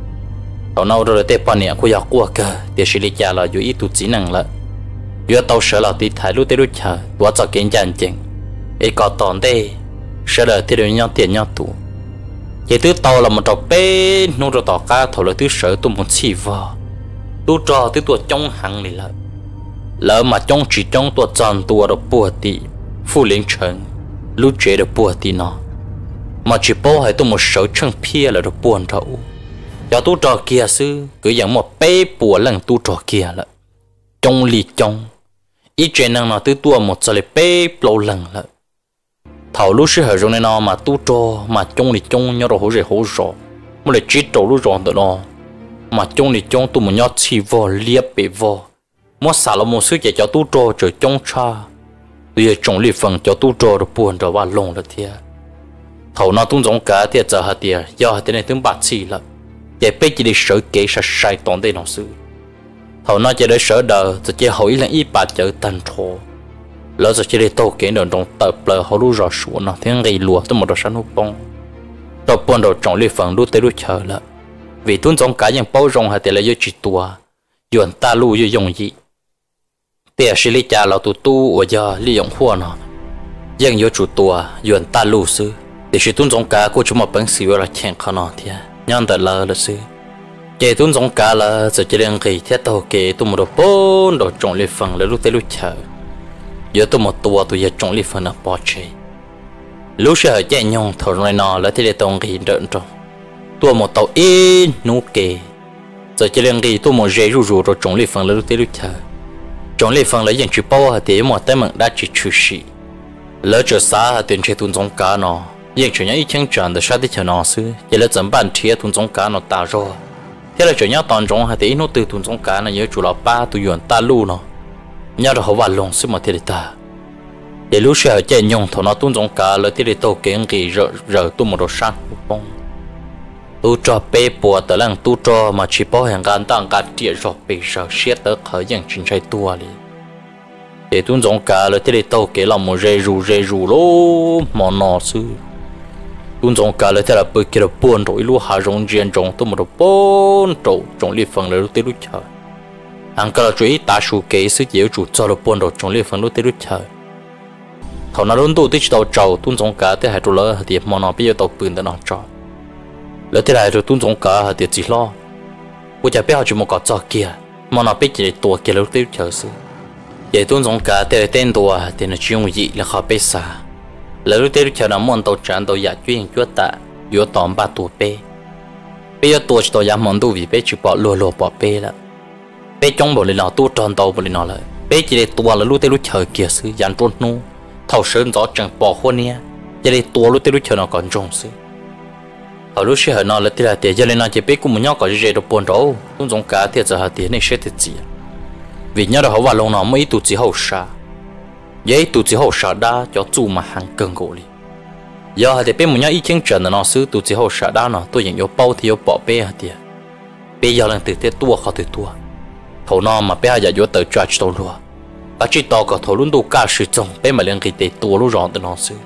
họ nào rồi tới bao nhiêu cũng要过个แต่是理解了有一度技能了有到时了对台路对路车我早跟认真一个当地是了对人家点样多也对到了么着背弄着大家头了对手都没起话都着对ตัว中行里了lỡ mà trong chỉ trongตัวtrònตัว的不地富林城路觉的不地呢mà chỉ bao hay tôi một số chân pia là được buồn thấu cho tu trò kia sư cứ giống một bé bùa lần tu trò kia là trong lì trong ý chuyện năng nó tư tua một giờ bé lâu lần là thầu lúc sư hợp trong này nó mà tu trò mà trong lì trong nhớ rồi hỗ trợ một là chỉ trâu lúc rồi đó mà trong lì trong tu một nhớ chi vò liệp bị vò một xả là một sự chỉ cho tu trò trời trong cha bây trong lì phần cho tu trò được buồn rồi và lồng là thiệt thầu nó tung giống cả thiệt giờ hạt tiền do thế này tiếng bát chi là để bây giờ sợ kỹ sẽ sai toàn đây nó sự hầu nó chỉ để sợ đời rồi chỉ hỏi là ít bà chở tàn thổ lỡ rồi chỉ để tô kỹ đường trong tập lỡ họ lu rõ xuống nó tiếng gây lùa tới một đồ sáng hút bông rồi buồn đầu trọng liệt phần lu tới lu chờ là vì tuân giống cá những bao rong hay để lấy chỉ tua yuan ta lu yêu dùng gì để xử lý trả là tu ở giờ利用hoa nó nhưng yêu chủ tua yuan ta lu sư để xử tuân giống cá của chúng một bản xíu là chèn khó nó thì nhân tại là sư kể tuân giống cả là giờ chỉ đang kể thiết tàu kể tôi một đồ bốn đồ trồng liệt phần là lúc tới lúc chờ giờ tôi một tua tôi giờ trồng liệt phần là bỏ chơi lúc sợ chạy nhung thổi này nọ là thì để tông kể đợn trong tôi một tàu in nụ kể giờ chỉ đang kể tôi một dây rù rồi trồng liệt phần là lúc tới lúc chờ trồng liệt phần là những chữ bao thì một tay mình đã chỉ chữ sĩ lỡ chờ xa tiền chơi tuân giống cả nó nhưng chuyện nhảy chân tròn để sát đi chờ nó xứ chỉ là dẫn bản thiệt tuân giống cả nó ta rồi thế là chuyện nhảy toàn trong hay tí nó từ tuân giống cả nó nhớ chủ là ba tụi yuan ta lu nó nhớ được họ vào lòng xứ mà thế ta để lúc sau chạy nhung thằng nó tuân giống cả là thế để tàu kiến kỳ rỡ tu một đồ sang bông tu cho bé bùa tới lần tu cho mà chỉ bảo hàng gan tăng cả tiệt rồi bây giờ xét tới khởi những chuyện chạy tua đi để tuân giống cả là thế để tàu kiến là một dây rù lố mà nó xứ tuân giống cả là thế là bởi kia là buồn rồi lúc hạ rong riêng trong tôi một bốn trâu trong liệt phần là lúc tới lúc chờ anh cả là chú ý ta số kế sự dễ chủ cho là buồn rồi trong liệt phần lúc tới lúc chờ thằng nào luôn tu tới đầu trâu tuân giống cả thế hai trâu lỡ thì mà nó bây giờ tàuปืนđể nó cho lỡ thế này rồi tuân giống cả thì chỉ lo tôi chỉ biết họ chỉ một cái cho kia mà nó biết chỉตัวkia lúc tới lúc chờ sự vậy tuân giống cả thế tênตัวthì nó chuyên gì là họ biết sao lỡ lúc tới chờ nó muốn tàu tràn tàu giả chuyên chúa ta yếu tóm ba tuổi bé bây giờ tuổi tàu giả muốn tu vì bé chỉ bỏ lùa bỏ bé là bé trong bộ lịch nào tu tròn tàu bộ lịch nào lại bé chỉ để tua là lúc tới lúc chờ kia sư dàn trốn nu thầu sơn gió chẳng bỏ hôn nia chỉ để tua lúc tới lúc chờ nó còn trông sư ở lúc xe nó là tiền là tiền cho nên nó chỉ bé cũng muốn nhau có gì được buồn đâu cũng giống cả tiền giờ tiền này sẽ tiền gì vì nhau đó họ vào lòng nó mấy tụi chỉ hậu sa vậy tụi chỉ hậu sa đa cho chủ mà hàng cân gỗ đi giờ thì bé muốn nhau ý kiến chuyện là nó xứ tụi chỉ hậu sa đa nó tôi nhận yêu bao thì yêu bỏ bé tiền bé giờ lần từ thế tua khó từ tua thầu nó mà bé giờ yêu từ charge tàu luôn và chỉ tao có thầu luôn đủ cả sự trồng bé mà lần cái tệ tua lúc rọn từ nó xứ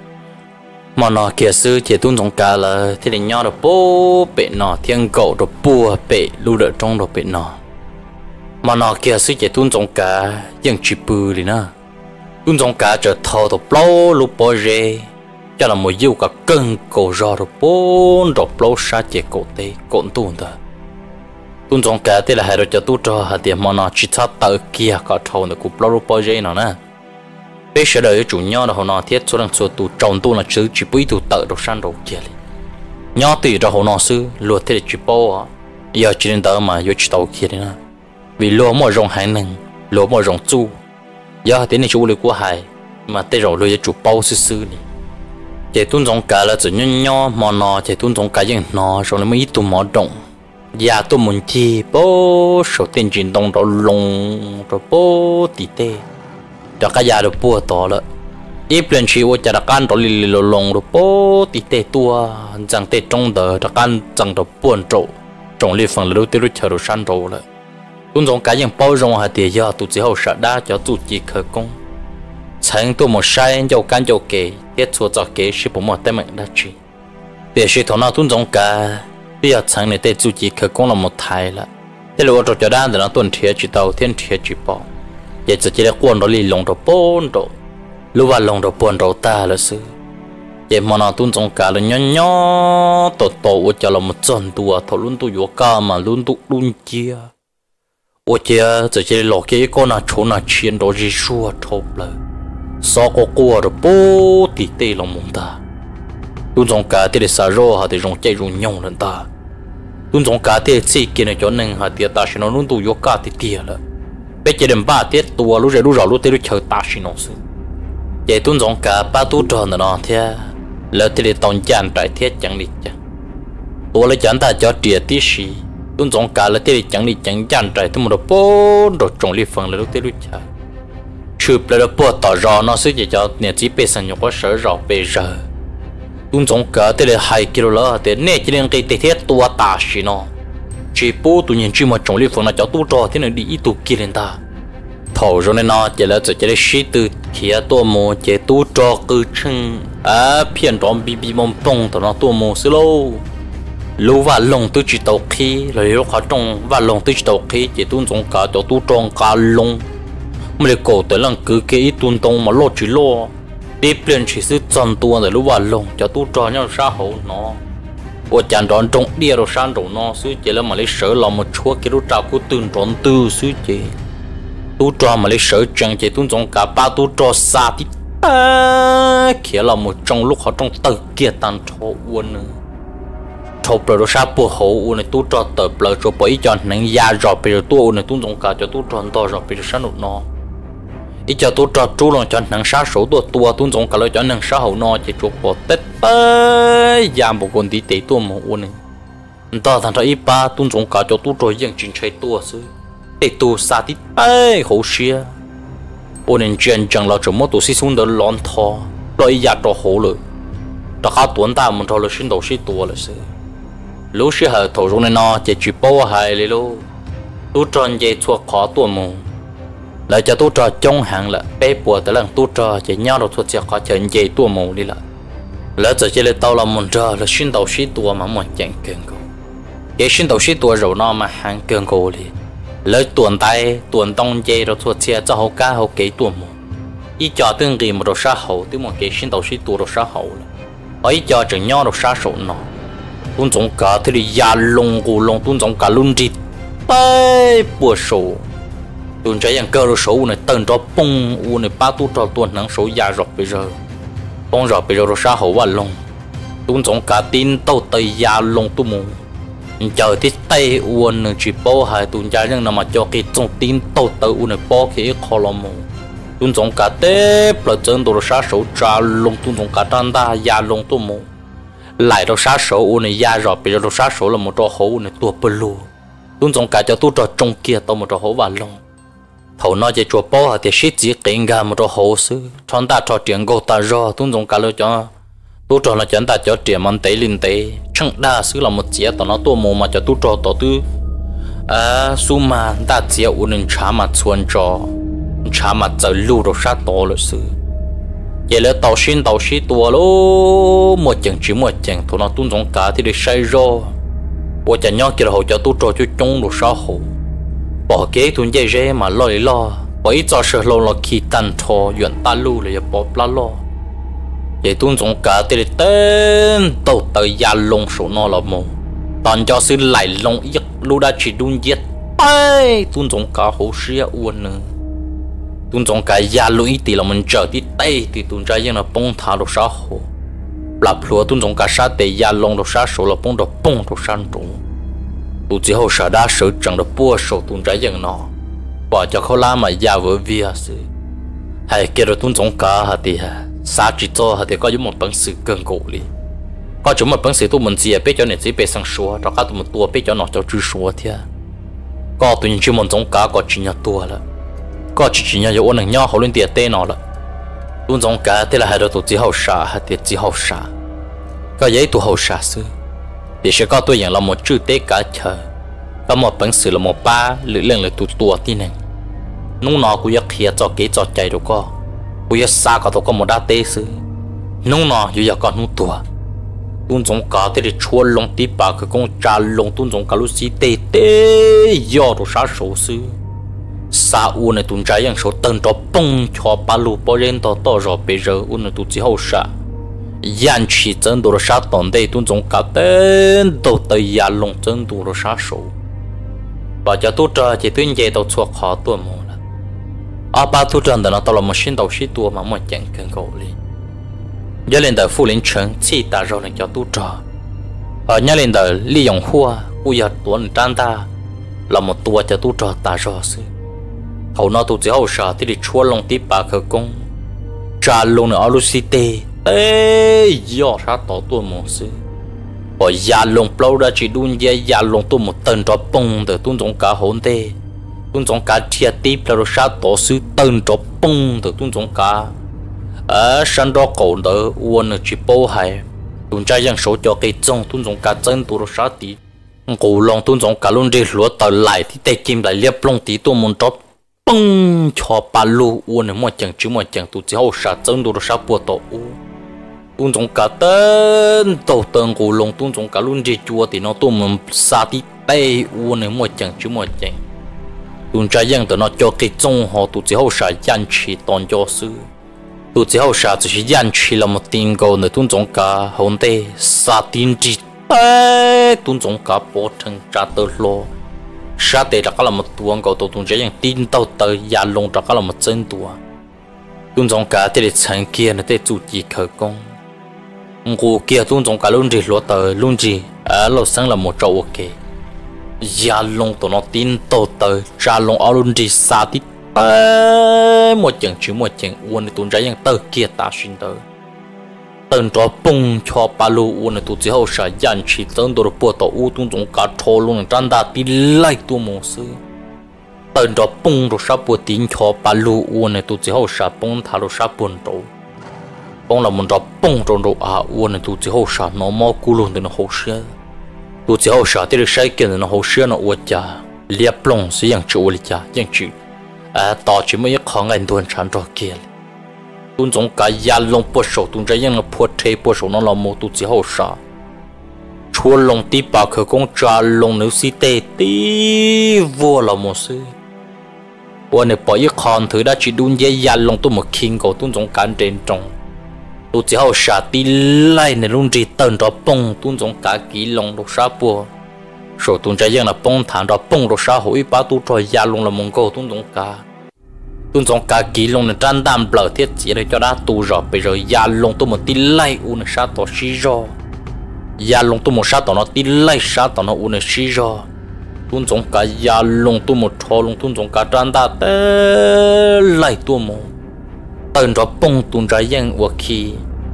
mà nó kia xứ thì tuân trong cả là thì định nhau được bố bé nó thiên gỗ được bùa bé lưu được trong được bé nó mà nó kia xứ thì tuân trong cả những chỉ bự đi nè tuân trong cả trở thầu được bao lúc bao giờ cho là một yêu cả cân cổ rò được bốn được bao sát chế cổ tê cộn tuôn đó tuân trong cả thì là hai đứa cho tu cho hạt tiền mà nó chỉ thắt tới kia cả thầu được cũng bao lúc bao giờ nó nè bây giờ đời chủ nhau là họ nói thiết số đang số tụ tròn tụ là chữ chỉ bấy tụ tự đồ sang đồ kia đi nhau từ đó họ nói sư luật thế chỉ bao giờ chỉ nên đỡ mà giờ chỉ tàu kia đi nè vì lúa mua rong hai nâng lúa mua rong chu giờ thế này chú lấy của hai mà tê rồi lúa chủ bao sư sư đi chỉ tuân giống cả là chỉ nhau mà nó chỉ tuân giống cả những nó rồi mới ít tụ mỏ động giờ tụ muốn chi bố số tiền chuyển động đó lông rồi bố tí tê cho cái nhà được bùa to了，一边去我家的干到里里隆隆的包地带多，长得种的这干长到半周，种里分了都得吃到3周了。tôn trọng cá nhân bao dung hay tiền do tụi chỉ hậu sợ đa cho tụi chỉ khởi công, thành tụi một sai dầu can dầu kề thiết số cho kề sẽ bỏ một tay mình đã chỉ, để sự thằng nào tôn trọng cả, bây giờ thành này để tụi chỉ khởi công là một thái là, thế là tôi cho đa để nó tuần thiệt chỉ tàu thiên thiệt chỉ bỏ. Vậy chỉ là quan đó lì lòng đó bốn độ, lúc vào lòng đó bốn độ ta là sự. Vậy mà nó tuân trọng cả là nhỏ nhỏ, tổ cho là một trận tua, thọ luôn tu vô ca mà luôn tu luôn chia. Ủa chia chỉ là lọ cái con nào chỗ nào chiến đó gì xua thộp là, sao có qua rồi bố tí tê lòng muốn ta. Tuân trọng cả thì để xả rô hay để rong chạy rong nhông lên ta. Tuân trọng cả thì chỉ kia này cho nên hay thì ta sẽ nó luôn tu vô ca thì tiệt là. Bây giờ đến 3 tiết tua lúc rồi lúc tới lúc chờ ta xin nó sự, vậy tuân giống cả 3 tu tròn nó thế, lỡ thì để tòng chán trái thiết chẳng đi chẳng, tua lấy chán ta cho triệt tí xí, tuân giống cả lỡ thì để chẳng đi chẳng chán trái thì một đồ bố đồ trồng đi phần là lúc tới lúc chờ, chụp là đồ bố tỏ rõ nó sẽ cho nhà chỉ bị sản nhập có sở rõ bây giờ, tuân giống cả thì để 2 kg lỡ thì nè chỉ nên cái thiết tua ta xin nó. Chỉ bố tụi nhìn chỉ mà trồng liên phương là cháu tu trò thế này đi ít tụ kia lên ta thầu rồi nên nó chỉ là chỉ là sĩ từ kia tua mồ chỉ tu trò cứ chừng phiền tròn bi mông bông tụi nó tua mồ xí lâu lâu và lồng tôi chỉ tàu khí rồi lúc họ trồng và lồng tôi chỉ tàu khí chỉ tuân trồng cả cho tu trồng cả lồng mà cổ tới lần cứ cái ít tuân trồng mà lo chỉ lo đi liền chỉ sư tròn tua rồi lúc và lồng cho tu trò nhau sao hậu nó我讲到种地了山中呢，所以了嘛，你手老么戳给都照顾顿种都所以都抓嘛，你手整这顿种嘎巴都抓啥的，给了么种路好种豆给当抽我呢，抽不了啥不好我呢都抓得不了，说不一讲能压着别人多我呢顿种嘎就都抓到着别人山中呢。ít cho tôi cho chú lòng cho năng sát số tua tôi giống cả lời cho năng sát hậu no chỉ chụp bỏ tết tới giảm một con tí tế tua một uốn này ta thằng cho ít ba tôi giống cả cho tôi rồi những chuyện chơi tua xứ để tôi xa tí tới hậu xia uốn này chuyện chẳng là chỉ một tôi xí xuống đó lon thò rồi giặt cho hậu rồi ta khá tuấn ta muốn thôi là xin đầu xí tua là xứ lúc xí hở thầu rồi này nó chỉ chụp bao hàiเลยลูกtôi chọn về chua khó tua mù lại cho tôi trò trong hàng là bé bùa tới lần tôi trò chỉ nhau được thuộc sẽ khó chơi dây tua mù đi là lỡ giờ chỉ là tao là một trò là xuyên đầu xí tua mà một chẳng cường cô cái xuyên đầu xí tua rồi nó mà hàng cường cô đi lỡ tuần tay tuần đông dây rồi thuộc sẽ cho hậu cá hậu kế tua mù ý cho tương kỳ một đồ sát hậu tới một cái xuyên đầu xí tua đồ sát hậu là ấy cho chừng nhau đồ sát sổ nó tuôn giống cả thì già lông cổ lông tuôn giống cả luôn đi bé bùa sổ tuần trái yang cơ rồi số này tận cho bông u này ba tu cho tuần nắng số già rồi bây giờ bông rồi bây giờ rồi sao hậu vào lông tuần giống cả tin tàu tây già lông tu mù chờ thì tây u này chỉ bao hai tuần trái yang nằm mà cho cái trong tin tàu tây u này bao cái khó làm mù tuần giống cả tép là chân đồ sao số già lông tuần giống cả tan ta già lông tu mù lại đồ sao số u này già rồi bây giờ đồ sao số là một trò hậu này tua bự lù tuần giống cả cho tu trò trong kia tao một trò hậu vào lông thầu nó chỉ chùa bao thì shit chỉ kinh gà một trò hồ sư chọn ta trò chuyện gỗ ta rõ tuân dụng cả lối cho tu trò là chọn ta cho chuyện món tế linh tế chẳng đa sư là một chia tao nó tua mồ mà cho tu trò tao tư su mà ta chia u nên trả mặt xuân trò trả mặt giờ lưu đồ sát to rồi sư vậy là tao xin tua lô một chừng thầu nó tuân dụng cả thì để say rõ của chả nhau kia là hồ cho tu trò cho chung đồ sao hồ bỏ kế thun dây dây mà lo bỏ ít cho sợ lo khi tan thò chuyện ta lu là bỏ la lo vậy tuân giống cả tên tên tàu tới gia lông số nó là mồ toàn cho sư lại lông ít lu đã chỉ đun giết ai tuân giống cả hồ xia uốn nữa tuôn trong cái gia lũy thì là mình chờ tí tây thì tuôn ra những là bông thả đồ xã hồ lập lúa tuôn trong cái xã tây gia long đồ xã số là bông đồ san trú tuôn chỉ hậu xã đa số chẳng được bua số tuôn ra những nó bỏ choเขาla mà gia với vía sự hay kia rồi tuôn trong cái hả thì xã chỉ cho hả thì có những một bằng sự cân cổ đi có chúng một bằng sự tụi mình chỉ biết cho nên chỉ biết sang số cho các tụi mình tua biết cho nó cho chữ số thế có tụi mình chỉ muốn trong cái có chỉ nhà tua là có chỉ nhà有能nhau好论点对nó了，东种个对了还得都只好傻，还得只好傻，个也都好傻事，别是个对人了么只得个车，个么本事了么巴，力量了都多啲呢，弄那กูอยากเขียจอเกจอใจดูก็กูอยากซาก็ตัวก็么ได้เตสิ弄那又อยากก็นู่ตัว东种个对的戳ลงที่ปากคือ公จานลง东种个路西เตเต要都啥手事。sa u này tụi trái yang số tần cho bông cho ba lù bao nhiêu to rồi bây giờ u này tụi chỉ hậu sa yan chỉ chân đồ sa tòn đây tụi chúng cả tên đầu tới yan long chân đồ sa số và cho tụi trò chỉ tuyên dây tàu chuột khó tụi mù là à ba tụi trò đó nó tao là một xin đầu xí tụi mà một chẳng cần cầu đi giờ lên đời phụ linh trấn chỉ ta rồi này cho tụi trò ở nhà lên đời li yong hua u giờ tuần trang ta là một tua cho tụi trò ta rồi xí hậu nó tụi chỉ hậu sợ thì chua lòng tí bà khởi công trả luôn ở Lucite ê do sao tỏ tôi một sự ở nhà lòng lâu đã chỉ đun dây nhà lòng tôi một tầng cho bông từ tuôn trong cả hồn tê tuôn trong cả chia tiếp là sao tỏ sự tầng cho bông từ tuôn trong cả ở sân đó cổ đỡ uốn chỉ bao hải tuôn trai yang số cho cái trong tuôn trong cả chân tôi sao tí cổ lòng tuôn trong cả luôn đi lúa tờ lại thì tay kim lại liệp lòng tí tôi muốn chóp bông cho ba lô uốn này một chẳng chứ một chẳng tụi chỉ hậu sát chân đồ sát bùa tổ tuôn trong cả tên tổ tên cổ lông tuôn trong cả luôn đi chùa thì nó tụi mình xa tí tây uốn này một chẳng chứ một chẳng tuôn trái yang tụi nó cho cái trong họ tụi chỉ hậu sát yan chỉ toàn cho sư tụi chỉ hậu sát chỉ yan chỉ là một tiếng câu này tuôn trong cả hồn tê xa tin chỉ tuôn trong cả bộ thân trả tơ lô sa tê đã có là một tuồng cầu tổ tuồng trái yang tin tàu tới nhà lông đã có là một chân tuồng tuồng trong cả để thành kia là để chủ trì khởi công ngô kia tuồng trong cả luôn gì lúa tới luôn gì ở lô sáng là một trâu ok nhà lông tổ nó tin tàu tới cha lông ở luôn gì xa tí một trận chứ một trận uốn tuồng trái yang tới kia ta xin tới tần cho bông cho ba lô uốn này tụi chỉ hậu sa yan chỉ tần đồ bùa tổ u tuôn trong cả thô luôn trang đa tí lại tụi mông sư tần cho bông đồ sa bùa tín cho ba lô uốn này tụi chỉ hậu sa bông thà đồ sa buồn trâu bông là muốn cho bông trong đồ uốn này tụi chỉ hậu sa nó mau cú luôn thì nó hậu sữa tụi chỉ hậu sa thì được sai kia nó hậu sữa nó uốn cha liệp lông sẽ yang chịu liệp cha yang chịu tao chỉ mới khó ngành tuần chán cho kia tuôn trong cả nhà lông bớt sầu tuôn ra những là bớt thế bớt sầu nó là một tuôn chỉ hậu sa chua lông tí bà khởi công trả lông nếu xí tê tí vua là một sự vua này bỏ ít con thứ đã chỉ đun dây nhà lông tôi một kinh cầu tuôn trong cán trên trong tuôn chỉ hậu sa tí lại này luôn chỉ tận đó bông tuôn trong cả kỹ lông đồ sa bùa sầu tuôn ra những là bông thản đó bông đồ sa hối ba tuôn cho nhà lông là mông cầu tuôn trong cả tuôn trong cả kỹ lông này trang đam bờ thiết chỉ để cho đã tu rồi bây giờ gia lông tôi một tí lay u này sát tỏ xí rồi gia lông tôi một sát tỏ nó tí lay sát tỏ nó u này xí rồi tuôn trong cả gia lông tôi một thò lông tuôn trong cả trang đa té lay tôi một tên cho bông tuôn ra yang u khi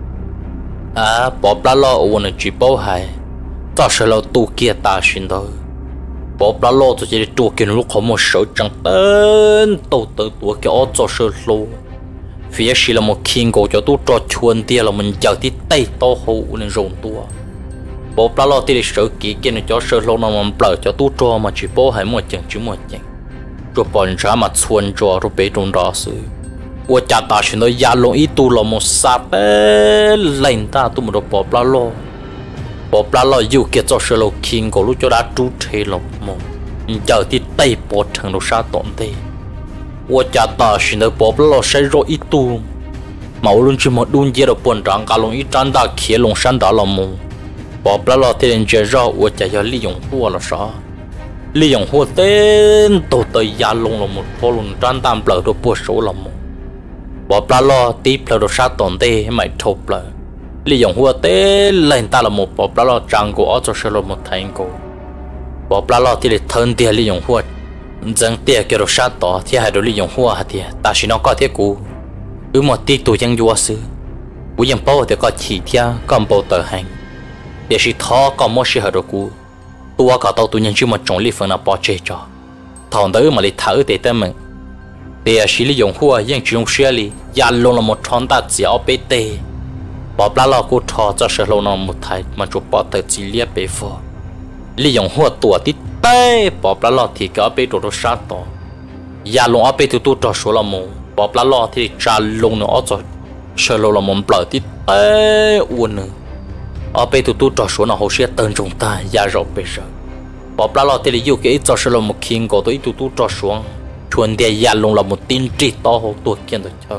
bỏ bla lo u này chỉ bao hải ta sẽ lo tu kia ta xin thôi bỏ bla lo cho chỉ chùa kia lúc họ một số trắng tên tàu tới tuổi kia ở cho sơ lô phía xí là một kinh cổ cho tôi cho chuồn tia là mình chờ tí tay to hậu nên rồng tua bỏ bla lo thì sở kỹ kia này cho sơ lô nó mà bờ cho tôi cho mà chỉ bỏ hai một chẳng chứ một chẳng rồi bọn ra mà chuồn cho rồi bé trong đó sự của cha ta chỉ nói gia lông ít tu là một sát lên ta tu một bỏ bla lo bỏ bla lo yêu kia cho sơ lô kinh cổ lúc cho đã trú thế lộc một giờ thì tay bỏ thằng nó sa tổn thế của cha ta chỉ nói bỏ bla lo sẽ rồi ít tu màu luôn chỉ một đun dưa được buồn trắng cả lông ít trắng đã kia lông san đã là một bỏ bla lo thì đến giờ rồi của cha giờ利用多了啥 lý dòng hoa tên tổ tới gia lông là một phố lùn tràn tam bờ đồ bùa số là một bỏ plá lo tí bờ đồ sát tổn tê mày thộp bờ lý dòng hoa tên lên ta là một bỏ plá lo trang của ở cho sơ lô một thành cổ bỏ plá lo thì để thân tia lý dòng hoa dân tia kiểu đồ sát tỏ thì hai đồ lý dòng hoa thì ta chỉ nó có thế cũ một tí tụi dân vua sư bùi dân bao thì có chỉ thia còn bao tờ hành để chỉ thọ còn mua sĩ hợp đồ cũ tua cả tàu tụi nhân chỉ một trong lý phần nào bỏ chế cho thằng đó mà lấy thở để tên mình để chỉ lý dùng hoa dân chỉ dùng xe li nhà luôn là một tròn ta chỉ ở bê tê bỏ plá lo cô thọ cho sự lâu nó một thay mà chụp bỏ tờ chỉ liếc bê phò lý dùng hoa tua tít tê bỏ plá lo thì cái bê đồ sát to nhà luôn ở bê tụi tôi cho số là một bỏ plá lo thì trả luôn nữa cho sự lâu là một bờ tít tê uốn nữa ở bên tụi tôi trò số nào hồ sơ tên chúng ta giá rộng bây giờ bỏ plá lo thì là yêu cái trò số là một khiên của tụi tôi trò xuống chuẩn địa giá luôn là một tin trị to hồ tuổi kiên được chơi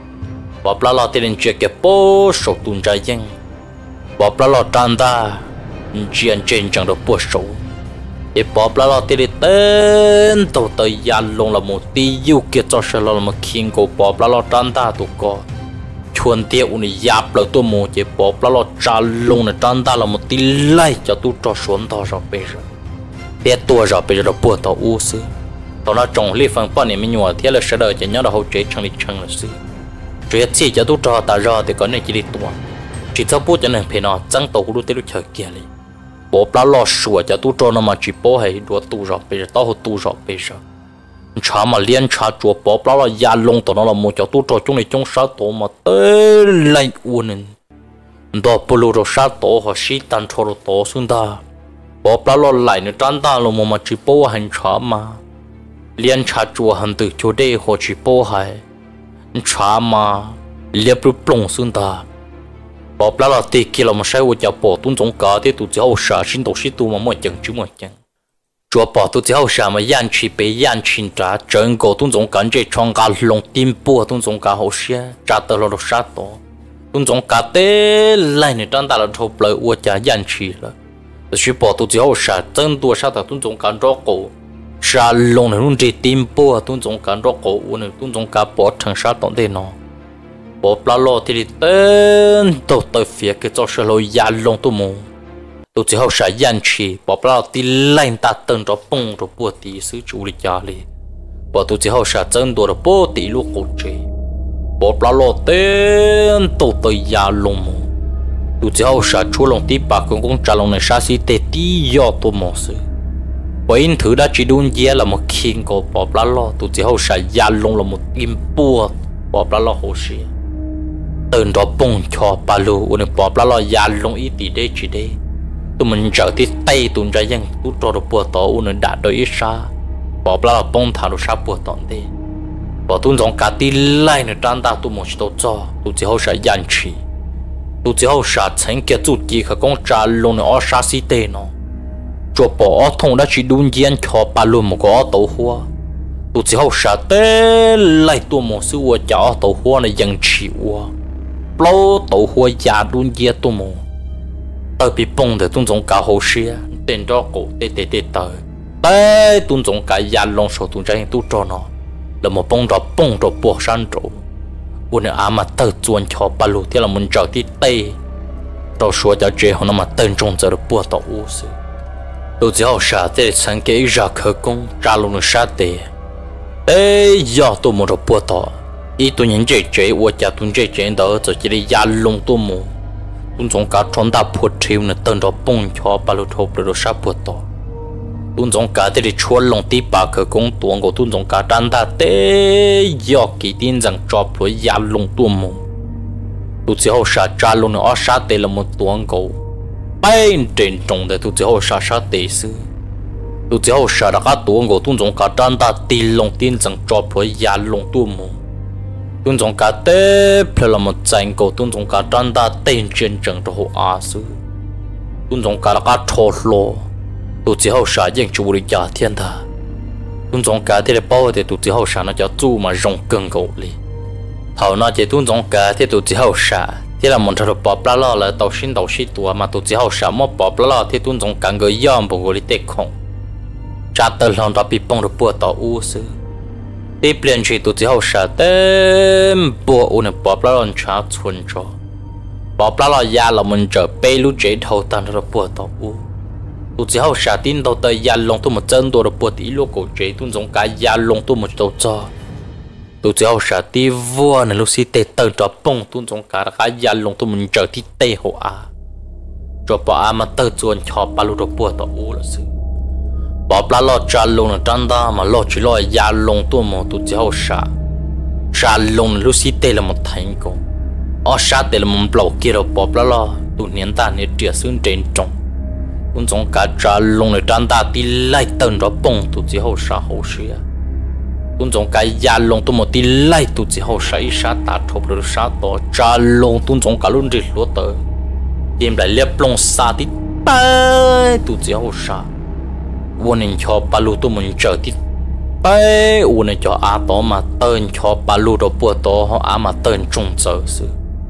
bỏ plá lo thì là chuyện cái bố số tuần trái dân bỏ plá lo tràn ta chuyện trên chẳng được bố số để bỏ plá lo thì là tên tụi tôi giá luôn là một tí yêu cái trò số là một khiên của bỏ plá lo tràn ta tụi con chuẩn tiêu này giáp là tôi mua chỉ bỏ ra lo trả luôn là trăn ta là một tí lại cho tôi cho xuống to rồi bây giờ để tôi rồi bây giờ là bùa tàu u sư tàu nó trồng li phần bao này mình nhua thế là sẽ đợi cho nhớ là hậu chế chẳng đi chẳng là sư chuyện chỉ cho tôi cho ta ra thì có nên chỉ đi tua chỉ cho bố cho nên phải nó chẳng tàu cũng tới lúc chờ kia đi bỏ ra lo sửa cho tôi cho nó mà chỉ bỏ hay đua tu rồi bây giờ tao hậu tu rồi bây giờ chả mà liên chả chùa bỏ bao là gia long tụi nó là một cháu tu trò chúng này trong sát tổ mà tới lại uốn nên đó bolu rồi sát tổ họ xí tan cho rồi tổ xuống ta bỏ bao là lại nữa trăn ta là một mà chỉ bỏ hành chả mà liên chả chùa hành từ chỗ đây họ chỉ bỏ hay chả mà liên bự plong xuống ta bỏ bao là tì kia là một sai của cháu bỏ tuôn giống cả thì tụi cháu sợ xin tổ sĩ tu mà mọi chẳng chứ mọi chẳng chúa bỏ tụi cháu sao mà yan chi bị yan chín trả chân cổ tuân giống cảnh chế trong cả lòng tim bùa tuân giống cả hậu xe trả tờ lo được sát tổ tuân giống cả té lại này trang ta là thâu lời uo trả yan chi là chúa bỏ tụi cháu sao chân tua sát ta tuân giống cảnh rõ cổ sao lòng này luôn chế tim bùa tuân giống cảnh rõ cổ uo này tuân giống cả bỏ thằng sát tổng thế nó bỏ plá lo thì tên tàu tới phía cái cho sự lôi yan lòng tụi mù tụi chỉ học sai yan chi bỏ bao tí lên ta từng cho bông rồi bùa tí sứ chủ lịch gia li bỏ tụi chỉ học sai chân đồ rồi bùa tí lúc cổ chế bỏ bao lo tên tụi tới gia lông tụi chỉ học sai chúa lông tí bạc cũng trả lông này sa xí tê tí do tụi mò sứ bởi thứ đã chỉ đun dễ là một khiên cổ bỏ bao lo tụi chỉ học sai gia lông là một tim bùa bỏ bao lo hồ sĩ từng cho bông cho ba lô uốn bỏ bao lo gia lông ít tí đây chỉ đây tụi mình trở thì tay tụi ra dân tụi cho được bùa tổ uốn đã đôi ít xa bỏ bao bông thảo được sao bùa tọn đi bỏ tụi giống cả tí lại nữa trang ta tụi một số cho tụi chỉ hậu sẽ yan chi tụi chỉ hậu sẽ thành cái tụi gì khởi công trả luôn ở xa xí tê nó cho bỏ thông đã chỉ đun yên cho ba luôn một cái tổ hoa tụi chỉ hậu sẽ tê lại tụi một số hoa cho tổ hoa này dân chịu bao tổ hoa già đun yên tụi một tao bị bông để tuân giống cả hồ sơ tên đó cổ tê tới tuân giống cả gia long số tuân trái tu cho nó là một bông đó buộc san trổ buồn à mà tao chuồn cho ba lô thì là mình trở thì tê tao số cho chơi họ nó mà tên trong giờ được buộc tao u sư tôi chỉ học sao để sáng cái ra khởi công trả luôn nó sát tê giờ tôi muốn được buộc tao ý tôi nhận chơi của cha tôi chơi đó rồi chỉ để gia long tôi muốn tuân giống cả tròn đạp phượt chiều này tên đó bông cho ba lô thô rồi sát phượt to tuân giống cả để chuột lòng tí bà khởi công tuồng của tuân giống cả đàn ta té do kỳ tin rằng cho phơi gia long tuồng mù tu chỉ hậu sát cha long ở sát tê là một tuồng cầu bên trên trồng để tu chỉ hậu sát tê sư tu chỉ hậu sát đã cả tuồng của tuân giống cả đàn ta tì lòng tin rằng cho phơi gia long tuồng mù tuân giống cả tê phải là một danh cầu tuân giống cả trăn ta tên trên trận cho họ á sư tuân giống cả là cả thô lô tu chỉ hậu sản những chủ lý giả thiên thà tuân giống cả thì là bao thì tu chỉ hậu sản nó cho chu mà rong cưng cầu li thầu nó chỉ tuân giống cả thì tu chỉ hậu sản thì là một thằng bỏ bla lo là tàu xin tua mà tu chỉ hậu sản mà bỏ bla lo thì tuân giống cả người yom bộ gọi tê không cha tờ lòng đó bị bông được bùa tỏ u sư đi biển chỉ tụi cháu sợ tên bùa u này bỏ ra lòng cha chuồn cho bỏ ra là ya là mình trở bê lúc chế thâu tan được bùa tỏ u tụi cháu sợ tin đâu tới ya lòng tôi một chân tôi được bùa tí lúc cổ chế tôi giống cả ya lòng tôi một đầu cho tụi cháu sợ tí vua này lúc xí tê tờ cho bông tôi giống cả ya lòng tôi mình trở tí tê hộ à cho bỏ mà tờ chuồn cho ba lúc được bùa tỏ u là sư bỏ ra lo trả lông là trăn ta mà lo chỉ lo ya lông tôi mà tụi cháu sợ trả lông lúc xí tê là một thành công ở sát tê là một bầu kia rồi bỏ ra lo tụi niên ta nên chia xuống trên trong cũng giống cả trả lông là trăn ta tí lại tận đó bông tụi cháu sợ hậu sự cũng giống cả ya lông tôi mà tí lại tụi cháu sợ ít sát ta thộp được sát to trả lông tôi giống cả luôn đi lúa tờ tìm lại liệp lông xa tí bay tụi cháu sợ uốn nên cho balu tụi mình chờ tí bay uốn nên cho á to mà tên cho balu đồ bùa to họ á mà tên trung giờ sự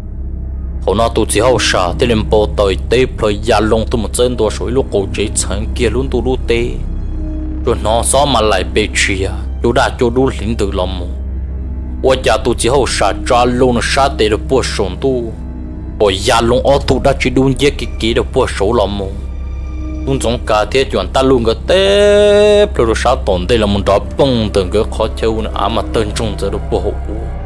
họ nói tụi chỉ hậu sợ thì lên bộ tới tê rồi ya lông tụi một chân đồ suối lúc cổ chế chẳng kia luôn tụi lúc tê rồi nó sao mà lại bị chia chú đã cho đủ lính từ lòng mù ôi cha tụi chỉ hậu sợ cho lông nó sát tê được bùa sồn tu ôi ya lông ở tụi đã chỉ đúng giết cái được bùa số lòng mù cũng giống cả thế chuyện ta luôn cái tép rồi sao tổn đây là một đó bông từng cái khó chơi nữa mà tên trung giờ được bảo hộ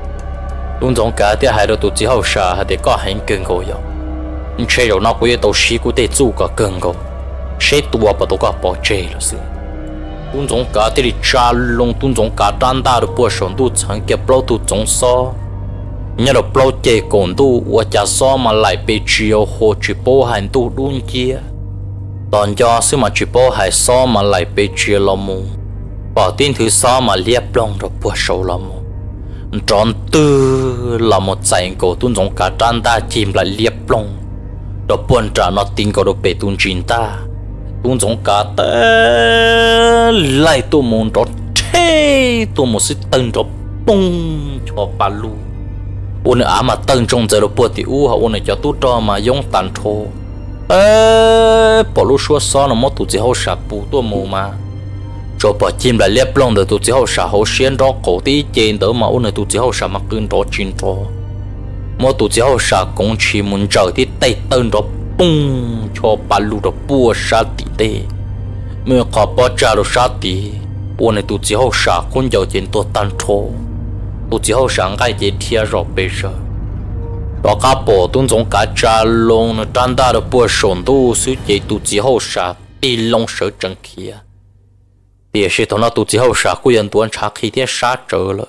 cũng giống cả thế hai đứa tụi chỉ hậu sợ hay để có hành cần gọi nhau nhưng chơi rồi nó cũng yêu tàu xí cũng để chú cả cần gọi sẽ tua bắt đầu cả bỏ chơi là sự cũng giống cả thế thì cha luôn cũng giống cả đàn ta được bảo sống tu chẳng kịp bao tu giống so nhớ được bao chơi còn tu và cha so mà lại bị chiều hồ chỉ bảo hành tu đúng kia toàn do sự mà chỉ bảo hay so mà lại bị chia lòng mù bỏ tin thứ so mà liệp lòng rồi bùa sầu lòng mù tròn tư là một giải cổ tuôn giống cả tràn ta chìm lại liệp lòng rồi buồn trả nó tin có được bể tuôn chín ta tuôn giống cả té lại tôi muốn đó thế tôi muốn sự tân đó bung cho bà lu ôn nữa mà tân trong giờ rồi bùa thì u họ ôn này cho tôi cho mà giống tàn thô bỏ lúc xua xó nó mất tụi chỉ hậu sạp bù tua mù mà cho bỏ chim lại liệp lòng được tụi chỉ hậu sạp hậu xuyên đó cổ tí trên đó mà ôn này tụi chỉ hậu sạp mà cưng đó chín đó mất tụi chỉ hậu sạp cũng chỉ muốn chờ tí tay tân đó bung cho bà lù đó bùa sát tí tê mới có bỏ trả được sát tí ôn này tụi chỉ hậu sạp cũng giàu trên tôi tan thô tụi chỉ hậu sạp ngay chỉ thiệt rồi bây giờ đó cả bộ tuân giống cả cha lông nó tràn đa được bùa sồn tu suy chế tu chỉ hậu sa đi lông sở chân kia địa sĩ thằng nó tu chỉ hậu sa quy nhân tuân cha khi thế sa trở了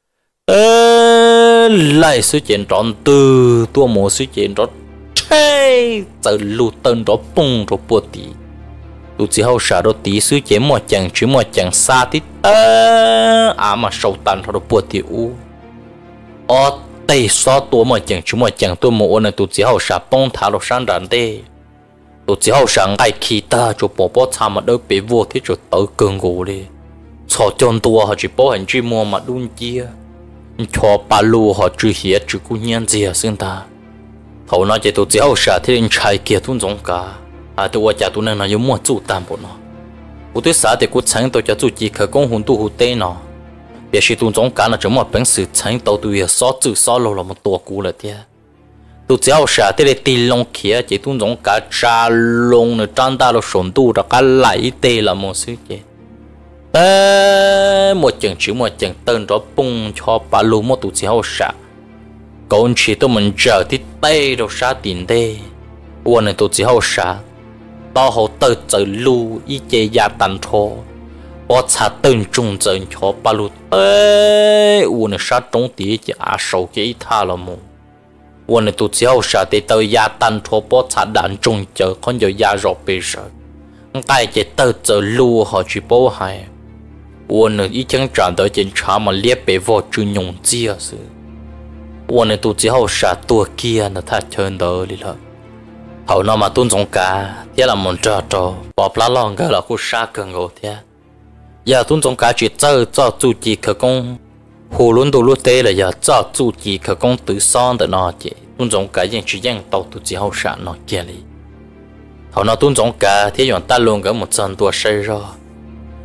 lại suy chế tròn từ tua mồ suy chế đó thế giờ lù tân đó bung rồi bùa tí tu chỉ hậu sa đó tí suy chế một chẳng chứ một chẳng sa tí mà sâu tan thôi bùa tí u tây xóa tua mà chẳng chúng mà chẳng tôi mua này tụi chỉ hậu sạp bông thả lột sang đàn tê tụi chỉ hậu sạp ngay khi ta cho bỏ bó cha mà đỡ bị vô thế cho tới cơn gỗ đi cho chôn tua họ chỉ bỏ hành chi mua mà đun chia cho ba lô họ chỉ hiệt chỉ cố nhiên gì à xin ta thầu nói chỉ tụi chỉ hậu sạp thì lên trái kia tuôn giống cả tụi cha tụi này là dùng mua chủ tam bộ nó tụi xã thì cũng chẳng tôi cho tụi chỉ khởi công hồn tu hồn tê nó别是当中干了这么本事，才到对少走少路那么多股了的。都只要是这里地龙起，这当中干扎龙了，长大了顺度了，干来的了么事的。một chừng tên đó bung cho bà lu một tụ chỉ hậu sa, còn chỉ tụi mình chờ thì tây đâu sa tiền đây,วันnày tụ chỉ hậu sa, tao hậu tới chờ lu ý chế gia tàn thô. bỏ cha tên trung dân cho bà lụt uốn này sát trong tí chỉ sầu cái tha là mù uốn này tụi cháu sát để tao gia tan cho bỏ cha đàn trung chờ con giờ gia rõ bây giờ tại chỉ tao chờ lu họ chỉ bỏ hai uốn này ý chẳng trả tới trên cha mà liếc bề vô chữ nhung chia sự uốn này tụi cháu sát tua kia nó thà chơi đỡ đi了hậu nó mà tuân giống cả thế là muốn trò bỏ lá lon cái là khu xa cần ngộ thế giờ tuân giống cả chuyện cho chủ chỉ khởi công hồ luân đồ luân tê là giờ cho chủ chỉ khởi công tự son để nó chị tuân giống cả những chuyện yang tàu tụi chỉ hậu sản nó kia đi hậu nó tuân giống cả thế yon ta luôn cái một chân tua xây rồi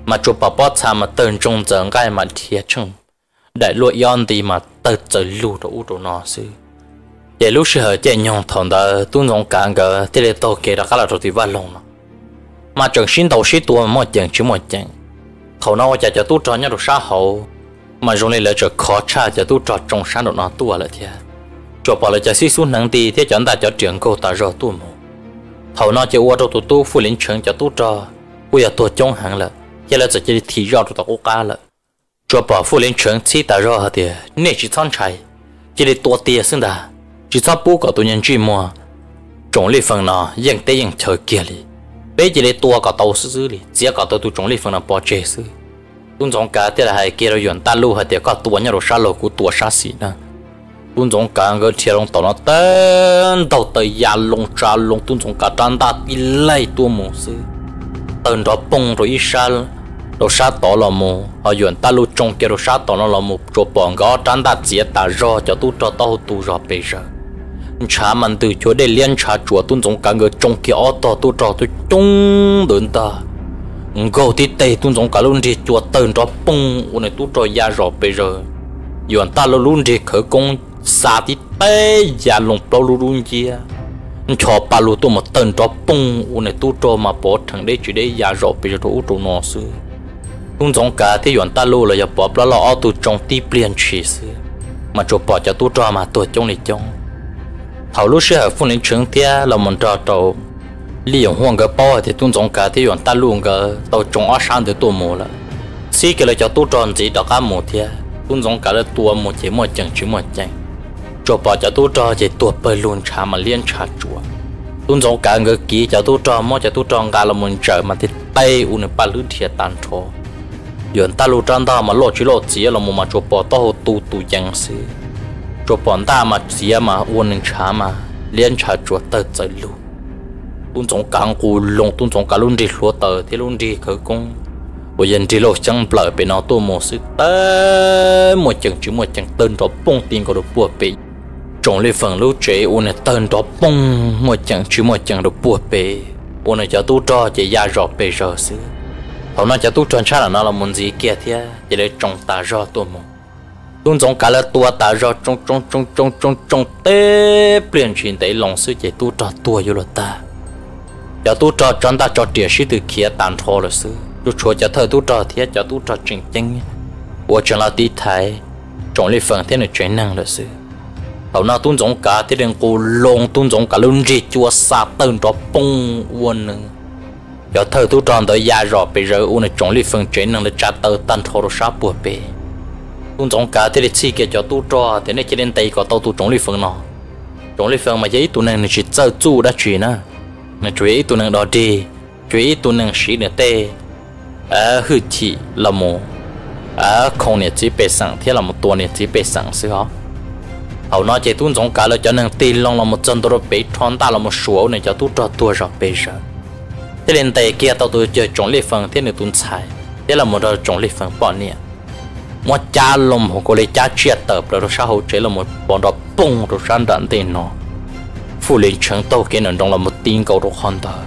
mà chụp bảo bó xa mà tên trong giờ ngay mà thiệt chung đại lụa yon thì mà tớ trời lù đồ nó sư vậy lúc xưa chạy nhông thằng đó tuôn giống càng cái thế là tao kể ra cái là rồi thì vắt lông mà chẳng xin đầu xin tua mà chẳng chứ một chẳng thầu nào chạy cho tu trò nhá đồ xã hậu mà rồi này là cho khó cha cho tu trò trong sáng đồ nó tua lại thiệt cho bảo là cho sĩ xuống nắng đi thế chọn ta cho trưởng cô ta rồi tu mù thầu nào cho qua đâu tu phụ lính trưởng cho tu trò bây giờ tu trong hàng là giờ là chỉ thì rõ tụi tao cá là cho bảo phụ lính trưởng chỉ ta rõ thì nên chỉ chọn trái chỉ để tua tiền sinh ra chỉ cho bố của tụi nhân chuyên mua trồng lý phần nàoยังtớiยังchờ kia đi bây giờ để tua cả tàu sư đi chỉ cả tàu tụi trồng lý phần nào bỏ chế sư tụi trồng cá thì là hay kia rồi dọn ta lưu hay thì cả tua nhau rồi sát lô của tua sát xí nè tụi trồng cá người thiệt long tàu nó tên tàu tới già long trà long tụi trồng cá tràn ta đi lấy tua mù sư tên đó bông rồi ít sát rồi sát tàu là mù họ dọn ta lưu trồng kia rồi sát tàu nó là mù cho bọn gõ tràn ta chỉ ta rõ cho tụi trò tàu tụi rõ bây giờ cha mình từ chỗ để liên cha chúa tuân giống cả người trong kia ở to tu trò tu trung đến ta gầu thì tây tuân giống cả luôn đi chúa tên cho bung u này tu trò ya rõ bây giờ yuan ta luôn đi khởi công xa thì tây ya lồng bao luôn chia cho ba lu tu một tên cho bung u này tu trò mà bỏ thằng đấy chỉ để ya rõ bây giờ tu trò nó sư tuân giống cả thì yuan ta lu là ya bỏ bao lo tu trong ti plian chỉ sư mà cho bỏ cho tu trò mà tu trong này trong hầu lúc xưa phụ nữ trưởng tia là một trò tàu利用换个包thì tuân giống cả thì用ta luôn cái tàu trồng ở sang thì tua mù là xí cái là cho tu tròn gì đó cả mù thia tuân giống cả là tua một chỉ một chẳng chỉ một chẳng cho bỏ cho tu tròn chỉ tua bơi luôn trả mà liên trả chùa tuân giống cả người kỹ cho tu tròn mỗi cho tu tròn cả là một trời mà thì tay u này ba lưỡi thiệt tàn thô dùng ta luôn tròn ta mà lột chỉ lột chỉ là một mà cho bỏ tao tu chẳng xí cho bọn ta mà chỉ mà uốn nên trả mà liên trả chuột tờ tới luôn tuân giống càng cù lông tuân giống cả luôn đi lúa tờ thì luôn đi khởi công bây giờ đi lô chẳng bờ bên nó tôi một sự tới một chừng chỉ một chừng tên đó bông tiền có được bùa bị trồng lên phần lúa chế uốn này tên đó bông một chừng chỉ một chừng được bùa bị uốn này cho tôi cho chỉ ra rõ bề rõ xứ họ nói cho tôi cho chắc là nó là muốn gì kia thế chỉ để trồng ta rõ tôi một tuân giống cả là tua ta rõ trong té biến chuyển tới lòng sư chỉ tu trò tua vô là ta cho tu trò chọn ta cho địa sĩ từ kia tàn thọ là sư tu chúa cho thơ tu trò thế cho tu trò chính chính của chân là tí thái trong lịch phần thế này chuyển năng là sư hầu nào tuân giống cả thế nên cô lông tuân giống cả luôn gì chúa sa tên cho bông uốn nữa cho thơ tu trò tới già rõ bây giờ u này trong lịch phần chuyển năng là trả tờ tàn thọ rồi sát bùa bể tuân giống cả thế là chi kia cho tu trò thế này chỉ đến tay có tàu tu trong lịch phần nó trong lịch phần mà giấy tu năng chỉ chơi chu đã chuyện á mà chú ý tu năng đó đi chú ý tu năng sĩ nữa tê hư thị là một không này chỉ bề sẵn thế là một tuần này chỉ bề sẵn xí hả hầu nó chỉ tuân giống cả là cho năng tiền long là một chân tôi bể thon ta là một số này cho tu trò tua rõ bề giờ thế đến tay kia tàu tôi chơi trong lịch phần thế này tuân xài thế là một trong lịch phần bỏ nè một cha lồng của cô lấy cha chia tập rồi sao hậu chế là một bọn đó bung rồi san đạn tiền nó phụ lĩnh trưởng tàu kế nền đông là một tiền cầu được hoàn tất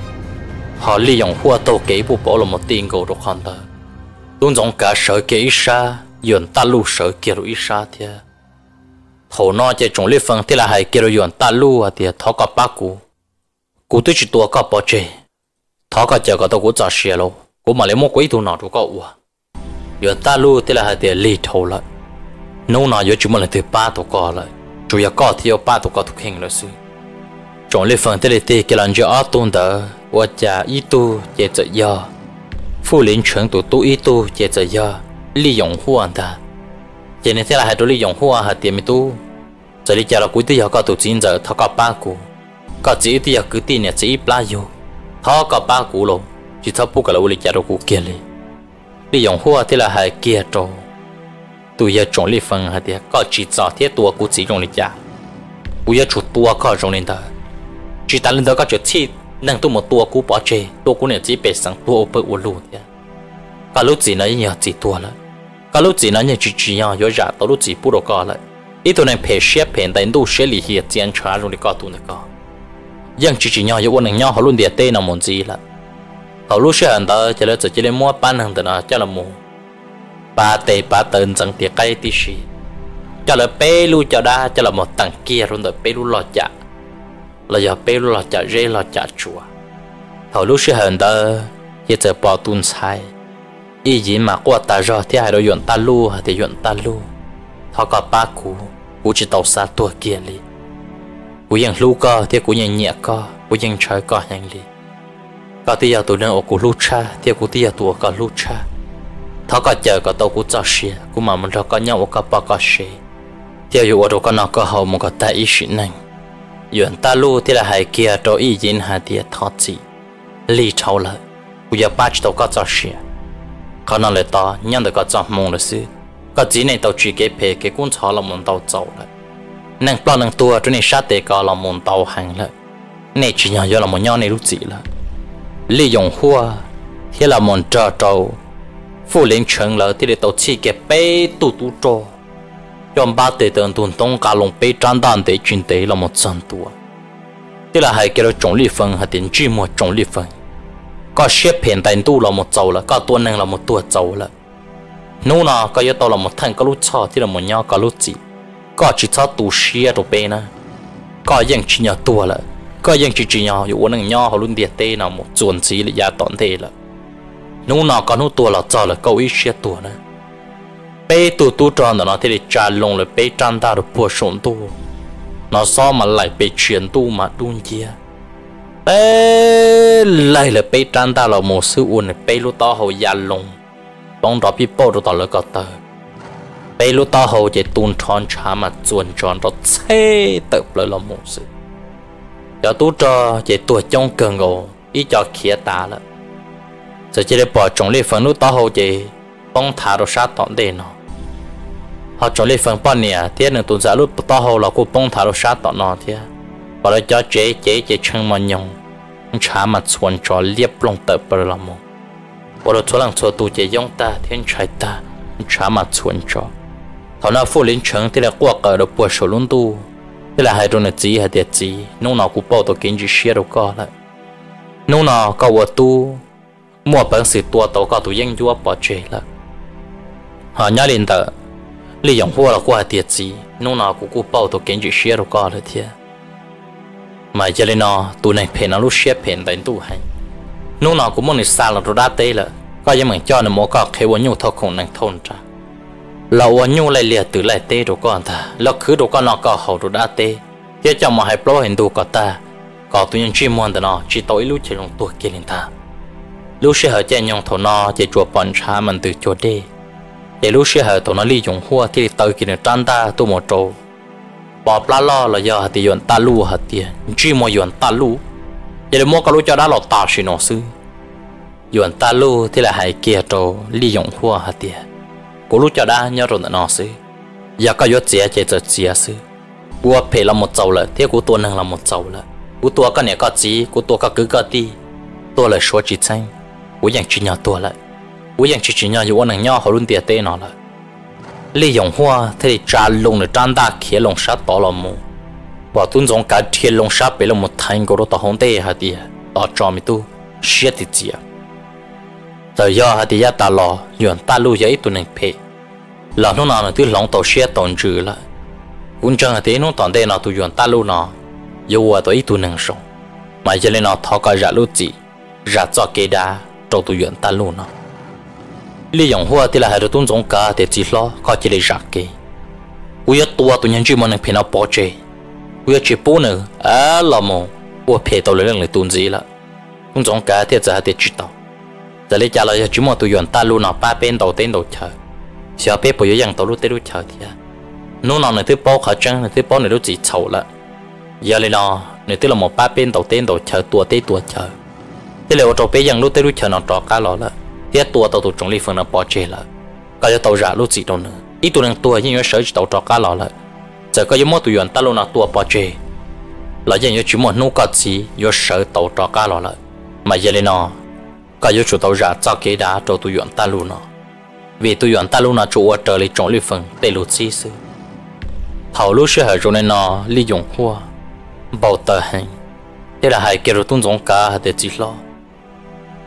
họ利用hoa tàu kế bộ bỏ là một tiền cầu được hoàn tất luôn giống cả sở kế ít xa dọn ta lu sở kế rồi ít xa thì họ nói cho chúng lịch phần thì là hay kế rồi dọn ta lu thì thọ cả ba cú tôi chỉ tua cả bỏ chế thọ cả chờ cả tàu cú trả xe luôn cú mà lấy một quỹ tu nào được cả ua giờ ta lu thì là hai tiền lì thầu lại nấu nào giờ chúng mình là từ ba tổ cò lại chủ yếu có thì ba tổ cò thuộc hình là sự trong lịch phần thì là cái lần giờ ở tuần đó và cha ít tu chế trợ giờ phụ lĩnh trưởng tu ít tu chế trợ giờ利用hoa ta cho nên thế là hai tổ利用hoa hai tiền mi tu giờ đi cha là cuối tuần có tổ chính giờ thọ có ba cú có chỉ thì cứ tiền này chỉ ba vô thọ có ba cú luôn chỉ thọ bút cái là u lịch cha đồ cú kia đi利用hoa thì là hai kia trâu tụi giờ trồng lịch phần hai thì có chỉ cho thiết tua của chỉ trồng lịch cha tụi giờ chụp tua có trồng lên đó chỉ ta lên đó có chuyện chi năng tu một tua của bỏ chơi tua của này chỉ bể sang tua bự u lù thế cả lúc gì nó nhiều chỉ tua lại cả lúc gì nó nhiều chỉ nhau có giả tao lúc gì bù đồ có lại ít tụi này phải xếp phải đánh đủ xếp lì hiệt tiền trả rồi đi có tụi này có nhưng chỉ nhau có uốn nhau họ luôn địa tê nào muốn gì là thầu lúc sẽ hẳn đó cho nó chỉ lấy mua bán hàng từ nó cho là mua ba tệ ba tấn chẳng tiệt cái tí xí cho là bé lu cho đa cho là một tầng kia rồi đợi bé lu lọt chả là giờ bé lu lọt chả rê lọt chả chùa thầu lúc sẽ hẳn đó giờ giờ bỏ tuôn sai ý gì mà qua ta rồi thì hai đôi yuan ta lu thì yuan ta lu thọ có ba cú chỉ tàu xa tua kia đi cúยังlu co thì cúยังnhẹ co cúยังchơi coยังđi có tí giờ tụi nó ở cú lu cha thì cú tí giờ tụi có lu cha thọ có chờ có tàu cú cho xe cú mà mình cho có nhau có ba có xe thì giờ ở đâu có nó có hậu một cái tại ý chuyện này yuan ta lu thì là hai kia cho ý gì hai tiệt thọ gì lý trâu lại cú giờ ba chỉ tàu có cho xe có nó lại to nhân được có cho mong là xí có chỉ này tàu chỉ cái cuốn chó là muốn tàu dầu lại nàng plon nàng tua cho nên sát tệ có là muốn tàu hàng lại này chỉ nhỏ là một nhau này lúc gì là利用hoa thì là muốn trò trâu phụ lên chân là thì để tàu chỉ cái bé tu trò trong ba tệ tận tuần đông cả lồng bé tràn đàn để chuyển tế là một trăm tua thì là hai cái trồng lý phân hay tiền chỉ một trồng lý phân có xếp hiện tại tu là một dầu là có tuần năng là một tua dầu là nô nào có yếu tố là một thằng có lúc cho thì là một nhau có lúc gì có chỉ cho tu xia đồ bên á có những chỉ nhau tua là có những chỉ nhauอยู่วันนึงnhau họ luôn điệt tê nào một chuẩn gì là giá tอนtê là nô nào có nô tua là cho là câu ý xia tua nữa bé tu tròn nó thì để trả lông là bé tràn ta được bùa sồn tu nó so mà lại bé chuyển tu mà đun chia bé lại là bé tràn ta là một sự uốn bé lúc to hậu già lông bóng đó bị bỏ rồi tao lại có tờ bây lúc tao hầu chỉ tuôn tròn chả mà chuồn tròn đó xe tập lại là một sự giờ tú cho chỉ tuổi trong cơn ngộ ý cho khía ta là giờ chỉ để bỏ trồng lên phần lúc tao hầu chỉ bóng thả rồi sát tọn đền nó họ trồng lên phần bao nhiêu thế nên tuần sau lúc tao hầu là cô bóng thả rồi sát tọn nó thế bỏ lại cho chế chân mà nhung chả mà chuồn tròn liếp lông tập lại là một bỏ lại chỗ lăng chỗ tu chỉ giống ta thiên trai ta chả mà chuồn tròn thằng nào phụ lên chân thì là qua cờ được bùa sầu luôn tu thì là hai đôi này chỉ hay tiệt chỉ nông nào cũng bao tôi kinh chỉ xia đâu có lại nông nào có vợ tu mua bằng sự tua tàu có tu yên chúa bỏ chơi lại họ nhớ lên tờ lý dùng hoa là qua tiệt chỉ nông nào cũng bao tôi kinh chỉ xia đâu có lại thiệt mà giờ lên nó tu này phèn nó lúc xia phèn đánh tu hay nông nào cũng muốn đi xa là rồi đá tê là có những mình cho nó mua có khi muốn nhiều thao khổng năng thôn ra lão anh nhung lại liệt từ lại tê đồ con ta lão cứ đồ con nó có hậu đồ đa tê thế cho mà hai pro hình đồ có ta có tụi nhân chuyên môn đó chỉ tối lúc chỉ lòng tuổi kia lên ta lúc sẽ ở trên nhung thổ nó chỉ chùa bòn cha mình từ chùa đê để lúc sẽ ở thổ nó利用hoa thì tới kia trăn ta tu một trâu bỏ plá lo là giờ thì yuan ta lu hạt tiền chỉ mua yuan ta lu để mua cái lúc cho đã lọt ta xí nó sư yuan ta lu thì là hai kia trâu利用hoa hạt tiền cô lúc cho đã nhớ rồi nó xí giờ có yếu chia chỉ chia xí cô phải là một dầu là thế cô tuần năng là một dầu là cô tua cái này có gì cô tua cái cứ cái đi tua là số chỉ xanh côยังchỉ nhau tua lại côยังchỉ nhauอยู่วันนึงnhau họ luôn tiệt tê nó lại利用hoa thì trả lông để trang đa kia lông sát tỏ là mù và tuân dụng cả thiên lông sát bị là một thành cô đó tỏ hông tê hả đi tỏ cho mi tu xếp thì gì giờ giờ hả thì ta lo yuan ta lu giấy tụi này phê là nó nào là thứ lòng tàu xe tòn trừ lại cũng chẳng là thế nó tòn đây nào tụi yuan ta lu nó yêu à tụi tụi năng sống mà giờ lên nó thọ cả ra lu gì ra cho cái đá trâu tụi yuan ta lu nó lý dùng hoa thì là hai đứa tuân giống cả để chỉ lo có chỉ để ra cái uya tua tụi nhân chỉ mà năng phê nó bỏ chơi uya chỉ bố nữa là một uya phê tàu lên lại tuân gì là tuân giống cả thì giờ để chỉ tàu giờ lấy trả lời chúng mà tụi yuan ta lu nó ba bên đầu tên đầu chờ xíu bé bây giờ tàu lu tên lu chờ thì nó nào này thứ bao khả năng này thứ bao này lu chỉ chậu lại giờ lấy nó này thứ là một ba bên đầu tên đầu chờ tua tên tua chờ thế là ở bé lu tên lu chờ nó trò cá lò lại thế tua tàu tụi trong lý phương nó bỏ chơi lại cái tàu giả lu chỉ đâu nữa ít tụi năng tua nhưng mà sợ chỉ tàu trò cá lò lại giờ có những món tụi yuan ta lu nó tua bỏ chơi là những chúng mà nô có gì do sợ tàu trò cá lò lại mà giờ lấy nó cái yếu chủ tàu giả cho cái đá cho tụi yuan ta lu nó vì tụi yuan ta lu nó chủ ở trở lại trong lý phần để lụt xí xứ hậu lúc sẽ ở trong này nó利用hoa bảo tờ hành thế là hai cái rồi tuân giống cả để chỉ lo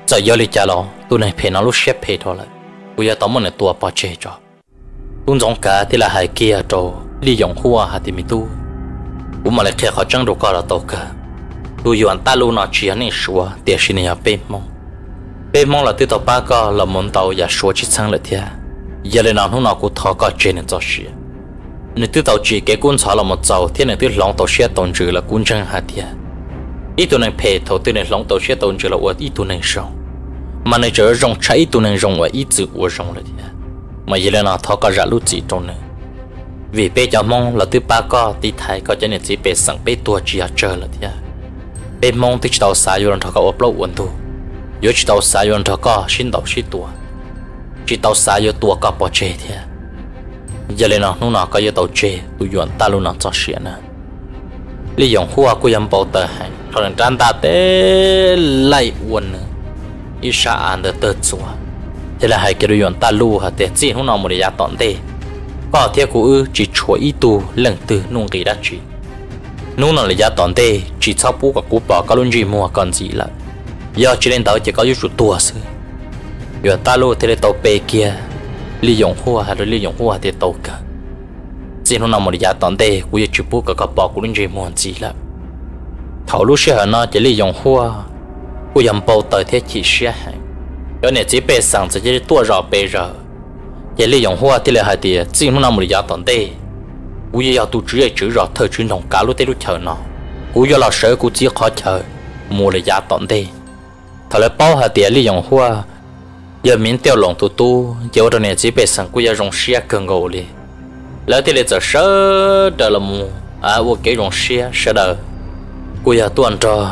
giờ giờ đi cha lo tôi này phải nó lúc xếp phải thôi lại bây giờ tao muốn là tua bỏ chơi cho tôi giống cả thì là hai kia cho đi dùng hoa hạt thì mình tu cũng mà lại khi họ chẳng được coi là tao cả tôi dùng ta luôn nó chỉ anh xua để xin nhà bên mong là từ tàu ba個là muốn tàu nhà xua chỉ sang lại thế giờ lên nào nó cũng thọ có chuyện nên cho xí nếu từ tàu chỉ cái cuốn sổ là một tàu thế này từ lòng tàu xe tồn trữ là cuốn chân hạt thế ít tuần này phê thầu từ này lòng tàu xe tồn trữ là ít tuần này rong mà này chờ rong trái ít tuần này rong và ít chữ của rong lại thế mà giờ lên nào thọ có ra lúc gì trong này vì bây giờ mong là từ ba個đi thái có cho nên chỉ bây sang bây tua chỉ chờ là thế bên mong từ tàu xa vô thọ có ốp lâu uốn tu vô tàu xa vô thọ có xin tàu xin tua chỉ tàu xa vô tua có bỏ chơi thế giờ lên nào nó có vô tàu chơi tôi dọn ta luôn nào cho xịn nè lý dùng hoa của em bảo tờ hay thằng trăn ta té lại uốn nữa ít xa ăn được tớ xóa thế là hai cái đồ dọn ta lu hả té chỉ nó một giá tọn tê có theo cụ chỉ chuỗi ít tu lần từ nung kỳ đã chỉ nung nào là giá tọn tê chỉ sau bố của cụ bỏ có luôn gì mua còn gì là giờ chỉ lên tàu chỉ có yếu chủ tua thôi giờ ta lu thế là tàu bê kia lý dùng hoa hay là lý dùng hoa thì tàu cả chỉ nó nằm một giá tọn tê cụ yếu chủ bố có bỏ cụ luôn gì mua gì là thảo lúc xưa nó chỉ lý dùng hoa cụ yếm bao tới thế chỉ xia hay giờ này chỉ bê sang chỉ tua rõ bê rõ giờ lý dùng hoa thì là hai thì chỉ nó nằm một giá tọn tê cụ yếu tu chỉ chữ rõ thời truyền thống cả lúc tê lúc chờ nó cụ yếu là sợ cụ chỉ khó chờ mua là giá tọn tê thảo lại bao hai thì lý dùng hoa giờ miễn tiêu lòng tu giờ đó này chỉ bê sang cụ yếu rong xia cần gầu đi lỡ thì lại giờ sợ đỡ là mua vô cái rong xia sợ đỡ cụ yếu tuần cho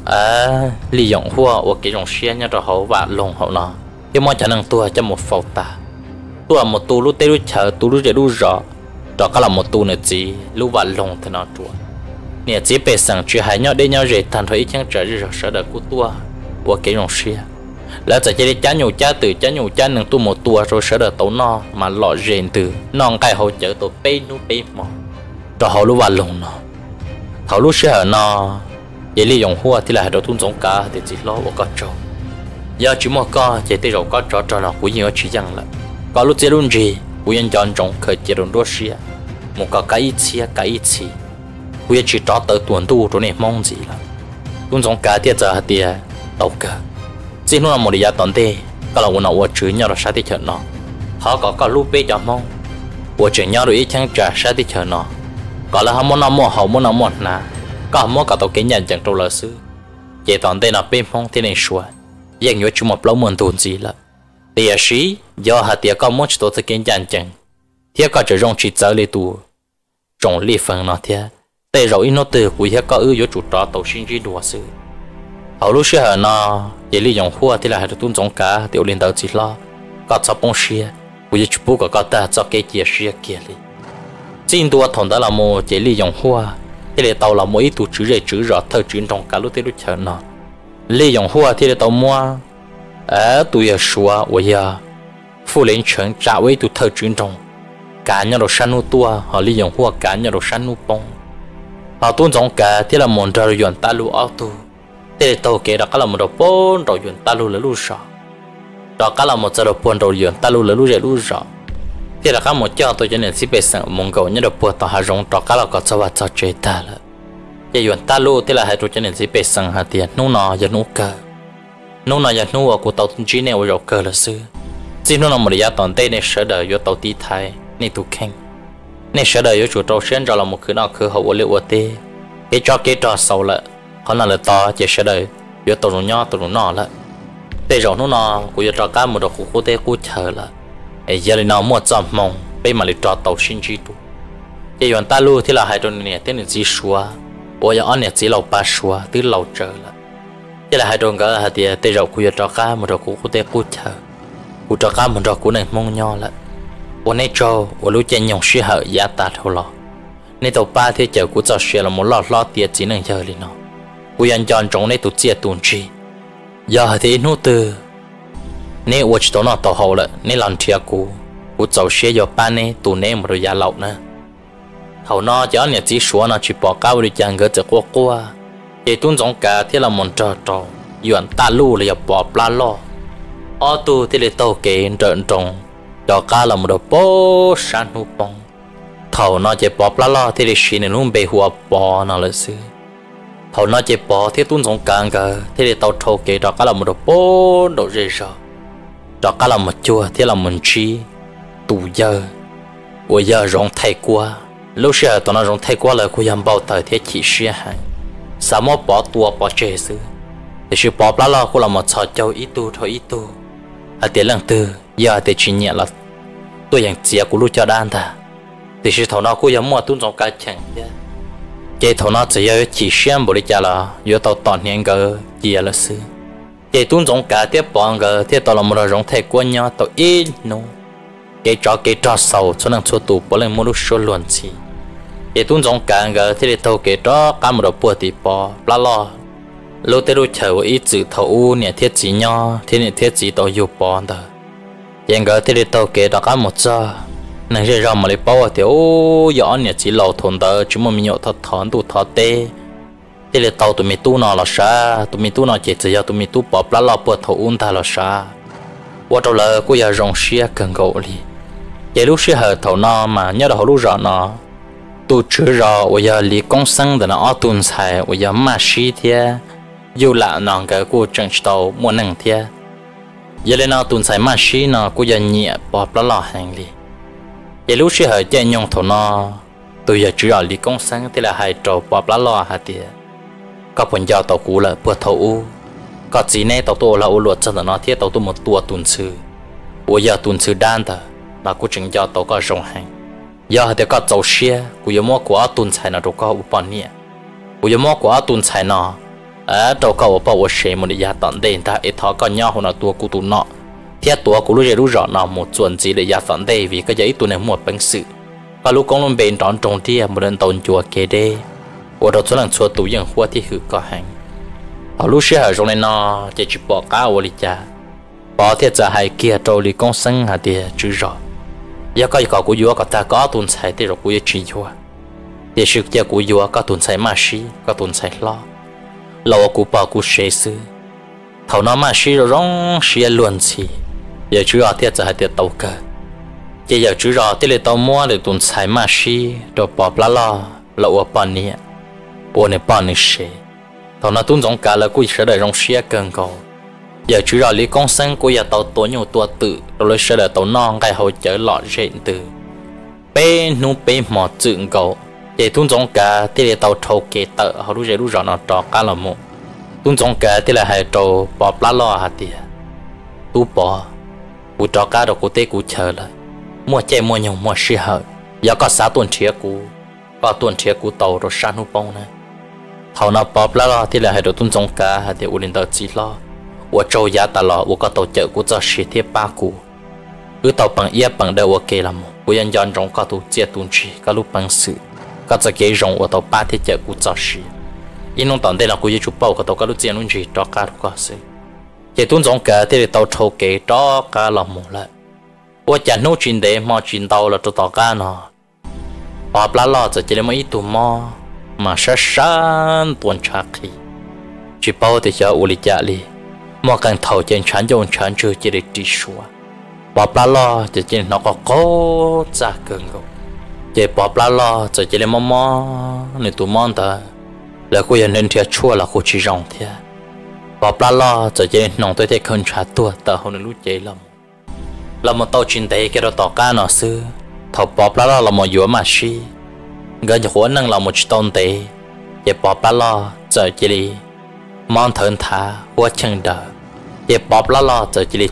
lý dùng hoa vô cái rong xia nhá cho họ vạ lòng họ nó cái món chả năng tua cho một phẩu ta tua một tu lúc tê lúc chờ tu lúc để lúc rõ đó có là một tu này chỉ lúc vạ lòng thì nó chua nè chỉ bê sang chỉ hai nhau đây nhau rể thành thôi chẳng trở rồi sợ đỡ của tua vô cái rong xia lỡ giờ chỉ để chán nhiều chán nâng tu một tua rồi sợ đỡ tàu no mà lọ rèn từ non cái hỗ trợ tàu bê nút bê mò cho họ lúc vào lồng nó thảo lúc xưa nó vậy lý dùng hoa thì là đầu tuôn giống cá để chỉ lo ở con trâu giờ chỉ một con chỉ tới rồi con trâu nó cũng nhiều chỉ rằng là có lúc chỉ luôn gì cũng nhân chọn trồng khởi chỉ đồng đua xia một cái ít chỉ cũng chỉ cho tới tuần tu rồi này mong gì là tuôn giống cá thì giờ thì tàu cá chỉ nó là một giá tận tê có là nó ở chữ nhau là sát thì chờ nó họ có lúc bé cho mong ở chữ nhau rồi ít chẳng trả sát thì chờ nó có là họ muốn nó muốn nà có muốn cả tàu kiến nhận chẳng trâu lỡ xứ vậy tận tê là bên phong thế này xua dành cho chúng một lâu muốn tồn gì là tiệt sĩ do hạt tiệt có muốn cho tôi kiến nhận chẳng thiết có chữ rong chỉ giờ li tu rong li phần nó thế tê rồi nó từ của thiết có ư chủ trò tàu sinh chỉ đùa xứ họ lúc xưa nó vậy lý dùng hoa thì là hai tuần giống cá tiểu liên đầu chỉ lo có cho bông xia bây giờ chụp bút có ta cho cái chia xia kia đi chính tôi thằng đó là một vậy lý dùng hoa thì là tàu là mỗi tụ chữ rõ thời truyền trong cả lúc tới lúc chờ nó lý dùng hoa thì là tàu mua tụi giờ xua bây giờ phụ lệnh trưởng trả với tụ thời truyền trong cả nhà đồ săn nu tua họ lý dùng hoa cả nhà đồ săn nu bông họ tuần giống cá thì là một trò dọn ta lu auto thế tàu kia đó có là một đồ bốn rồi dọn ta lu là lu rõ đó có là một giờ đồ bốn rồi dọn ta lu là lu rõ thế là có một chỗ tôi cho nên sẽ bị sang mong cầu như đồ bốn tao hà rong đó có là có cho vào cho chơi ta là cái dọn ta lu thế là hai tôi cho nên sẽ bị sang hà tiền nô nọ giờ nô giờ nô của tàu chỉ nêu rồi cơ là xưa chỉ nô nọ một giá toàn tây này sợ đời vô tàu tí thái này tụ khen này sợ đời vô chủ tàu xuyên rồi là một cái nào cứ hậu liệu ở tê cái trò sâu lại họ là to chỉ sẽ đời giờ tàu nó nọ là để rồi nó nọ của giờ trò cá một đồ khu tế của chờ là giờ này nó mua chậm mong bây mà lại trò tàu sinh chi tu giờ yon ta lu thì là hai đồn này tên là gì xua bây giờ anh này chỉ lâu ba xua từ lâu chờ là giờ là hai đồn cái là thì để rồi của giờ trò cá một đồ khu tế của chờ của trò cá một đồ của này mong nhau là ở này cho ở lúc chơi nhung suy hở giá ta thôi lo này tàu ba thì chờ của trò suy là một lọ tiền chỉ nên giờ đi nó của dân chọn trong này tụi chia tuần chi giờ thì nô từ này ở chỗ nó tàu hậu là này làm thiệt của trò suy giờ ba này tụi này một đôi giá lậu nữa hậu nó cho anh chỉ số nó chỉ bỏ cao đi chẳng gỡ cho qua vậy tuần giống cả thì là một trò yuan ta lu là bỏ pla lo ở tu thì để tàu kế trợn trồng cho cá là một đồ bố san hú bông thầu nó chỉ bỏ pla lo thì để xin luôn bề hùa bỏ nó là sự thầu nó chỉ bỏ thì tuân giống càng cả thì để tàu thầu kế cho cá là một đồ bố đồ dễ sợ cho cá là một chua thì là một chi tù giờ bây giờ rong thay qua lúc xưa tụi nó rong thay qua là cô dám bảo thời thế chỉ xia hàng sao mà bỏ tua bỏ chế xứ thì sự bỏ lá lo cô là một trò chơi ít tu thôi ít tu à tiền lần tư giờ thì chỉ nhẹ là tôi yang chia của lúc cho đan ta thì sự thầu nó cô dám mua tuân trong cái chẳng cái thầu nó chỉ có chỉ xem bộ đi chả là giờ tàu toàn hiện cái gì là xứ cái tuân trong cái tiếp bọn cái tiếp tàu là một rong thay qua nhau tàu ít nô cái trò sầu cho nên cho tụ bỏ lên mua lúc số luận gì cái tuân trong cái thì để tàu cái trò cá một đầu bùa thì bỏ lá lo lâu tới lúc chờ ít chữ thầu nè thiết chỉ nhau thế nè thiết chỉ tàu yêu bỏ đó hiện cái thì để tàu cái đó cá một giờ này rồi mà lấy bỏ thì ô nhỏ nè chỉ lâu thôn đó chúng mình nhậu thật thon tụ thọ tê thế để tàu tụi mình tu nó là sao tụi mình tu nó chỉ giờ tụi mình tu bỏ lá lo bùa thầu ta là sao qua đầu là cô giờ rong xia cần gỗ đi vậy lúc xưa hở thầu nó mà nhớ đầu lúc rõ nó tu chữ rõ bây giờ lý công sinh để nó ở tuần sai bây giờ mà xí thế dù là nó cái cô chẳng tàu muốn năng thế giờ lên nó tuần sai mà xí nó cô giờ nhẹ bỏ lá lò hàng đi vậy lúc xưa hở chạy nhung thầu nó tôi giờ chữ rõ lý công sinh thì là hai trâu bỏ lá lò hả thế có phần giao tàu cũ là bữa thầu có gì này tàu tôi là ô luật cho nó thiết tàu tôi một tua tuần sư bây giờ tuần sư đan ta mà cô chính cho tàu có rong hàng giờ thì có tàu xe cô giờ mua của tuần sai nó đâu có u bao nhiêu cô giờ mua của tuần sai nó ở đâu có u bao nhiêu xe một giờ tận đây ta ít thọ có nhau hoặc là tua cô tụ nọ thiết tua cô lúc rõ nó một chuẩn gì để giờ tận đây vì cái giấy tuần này một bằng sự và lúc con luôn bên tròn trồng tia một lần tàu chùa kề đây của đầu số lần chùa tụ dân hoa thì hữu có hàng ở lúc xưa ở trong này nó chỉ bỏ cá ở đi cha bỏ thiết giả hay kia trâu đi công sinh hả thì chữ rõ giờ có của vua có ta có tuần sai thì rồi của chỉ vua thì sự kia của vua có tuần sai mà xí có tuần sai lo lâu của bảo của sẽ sư thầu nó mà xí rồi rong xí luôn xí giờ chữ rõ thiết giả hay thiết tàu cơ chỉ giờ chữ rõ thì lấy tàu mua để tuần sai mà xí rồi bỏ lá lo lâu ở bên này ở này bên này sẽ thầu nó tuân giống cả là cô sẽ để rong xí cần cầu giờ chữ rõ lý công sinh của giờ tàu tối nhiều tua tự rồi sẽ để tàu non cái hỗ trợ lọt rèn từ bên nu bên mỏ dựng cầu để tuân giống cả thì để tàu thầu kế tợ họ lúc giờ lúc rõ nó trò cá là một tuân giống cả thì là hai trâu bỏ lá lo hạt tiền tu bỏ u trò cá đồ của tê của chờ là mua chạy mua nhiều mua xì hở giờ có sáu tuần chia của có tuần chia của tàu rồi san hú bông này thầu nó bỏ lá lo thì là hai đồ tuân giống cả hạt tiền u lên tàu chỉ lo我周家的了，我个都叫我做实体八股，我到帮也帮的我给了么？我人家中个都接东西，个路帮事，个这给容我到八天叫我做事，因为当地人我也就包个到个路接东西，找个个事，这东中个的到抽给找个了么了？我讲弄进的毛进到了就到个呢，把不拉着这里么一度么，嘛是山端茶去，去包的叫屋里家里。mà càng thầu trên chán dùng chán chưa chỉ để đi xuống bỏ bla lo chỉ trên nó có cố ra cơn gấu chỉ bỏ bla lo chỉ để mò nên tụi mòn ta là cô nhận nên thiệt chua là cô chỉ rong thiệt bỏ bla lo chỉ nòng tôi thấy không trả tua ta hôm nay lúc chơi là một tàu trên đây cái đó tàu cá nó xưa thầu bỏ bla lo là một dũa mà xí gần như khối năng là một chiếc tàu tệ chỉ bỏ bla lo chỉ để mòn thơn thả hoa chân đời để bóp lá lo giờ chỉ để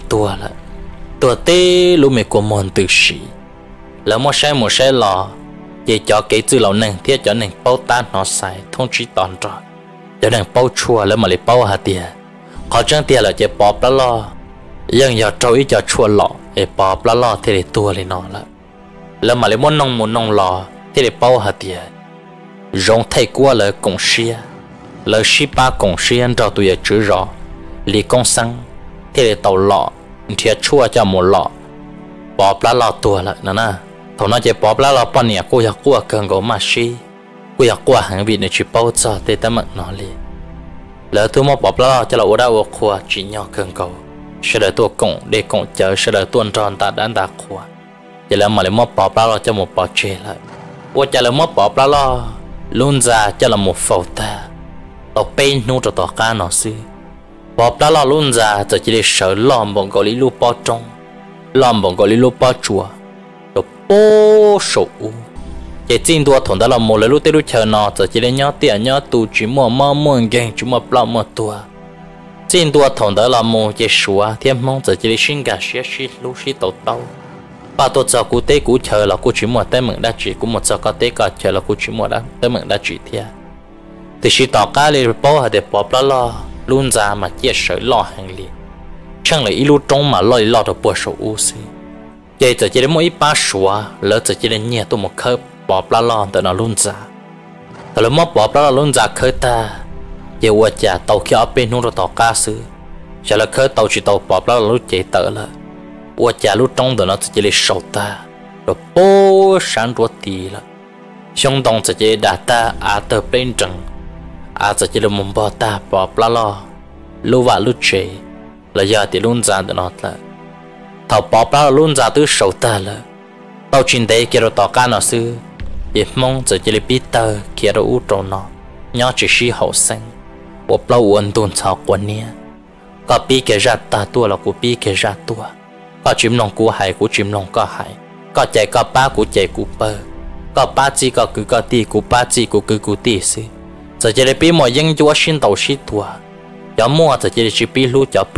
tua tê lúc mình của mòn từ sĩ là một xe lò để cho cái chữ lão nâng thiết cho nâng bao tan nó sai thông chí toàn rồi cho nâng bao chua là mà lấy bao hạt tiền họ chẳng tiền là để bóp lá lo nhưng giờ trâu ít cho chua lọ để bóp lá lo thì để tua lên nó là mà lấy muốn nông lò thì để bao hạt tiền rong thay qua là công xia là ship ba công xia cho tụi giờ chữ rõ lý công sinh thì để tàu lọ thiệt chua cho một lọ bỏ lá lọ tua lại nè thầu nó chỉ bỏ lá lọ bao nhiêu côอยากqua cần có mà xí côอยากqua hàng vị này chỉ bao giờ để ta mặc nó liền lỡ tôi mua bọc lo cho là ở đâu khoa chỉ nhỏ cần cầu sẽ đợi tôi cộng để cộng chờ sẽ đợi tuần tròn ta đan ta khoa chỉ là mà lấy mua bọc lo cho một bọc chè lại và cho là mua bọc lo luôn ra cho là một phẩu ta tao bên nu cho tao cá nó xí bọc lo luôn ra cho chỉ để sợ lòm bọn gọi lý lu bao trong lòm bọn gọi lý lu bao chùa rồi bố sổ chỉ tin đua thằng đó là một lời lúc tới lúc chờ nó giờ chỉ để nhớ tiền nhớ tu chỉ mua game chỉ mua bao mua tua tin đua thằng đó là một chỉ sủa thêm mong giờ chỉ để sinh cả xí lúc xí tàu ba tôi giờ cú tế cú chờ là cú chỉ mua tới mượn đã chỉ cú một giờ có tế cả chờ là cú chỉ mua đã tới mượn đã chỉ thiệt thì chỉ tao cá lên bao để bỏ lo luôn ra mà chia sẻ lo hàng liền chẳng lẽ lúc trong mà lo được bữa sầu u xí vậy giờ chỉ để mỗi ba sủa lỡ giờ chỉ để nhẹ tôi một khớp bỏ lo từ nó luôn ra từ lúc mất bỏ lo luôn ra khơi ta giờ qua nhà tàu kia ở bênนู้นtàu cá sư giờ là khơi tàu chỉ tàu bỏ lo lúc chạy tờ là qua nhà lúc trong từ nó chỉ để sầu ta rồi bố sáng ruột tì là xong đồng chỉ đã ta tờ bên trần giờ chỉ là một bỏ ta bỏ lo lúc vào lúc chạy là giờ thì luôn ra từ nó là tàu bỏ lo luôn ra từ sầu ta là tàu chuyến đấy kia rồi tàu cá nó sư ít mong giờ chỉ là biết tờ kia rồi út trâu nó nhớ chỉ sĩ hậu sinh và bao uốn tuôn chào quần nia có biết cái ra ta tua là của biết cái ra tua có chim lòng của hải của chim lòng có hải có chạy có ba của chạy của bơ có ba chi có cứ có ti của ba chi của cứ ti sư giờ chỉ là biết mọi dân chúa xin tàu sĩ tua cho mua giờ chỉ là chỉ biết lu cho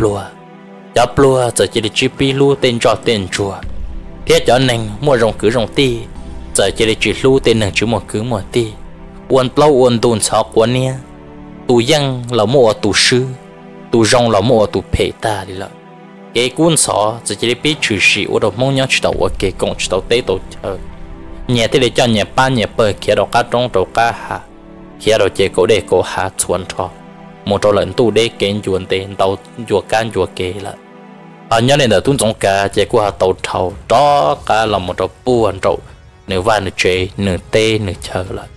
plua giờ chỉ là chỉ biết lu tên cho tên chùa thế cho nên mua rồng cứ rồng ti giờ chỉ là chỉ lưu tên nàng chỉ một cứ một ti uốn plau uốn tuôn chó quán nia tu dân là mua tu sư tu rong là mua tu phê ta đi là cái cuốn sọ giờ chỉ là biết chữ sĩ ở đâu mong nhớ chỉ đầu ở cái công chỉ đầu tế đầu chờ nhẹ thế để cho nhẹ ba nhẹ bờ kia đầu cá trong đầu cá hà kia đầu chế cổ để cổ hà chuồn cho một trò lợn tu để kén chuồn tên đầu chuột can chuột kê là nhớ nên là tuôn trong cá chế của tàu thầu đó cá là một trò buồn trâu nửa van nửa chế nửa tê nửa chờ lại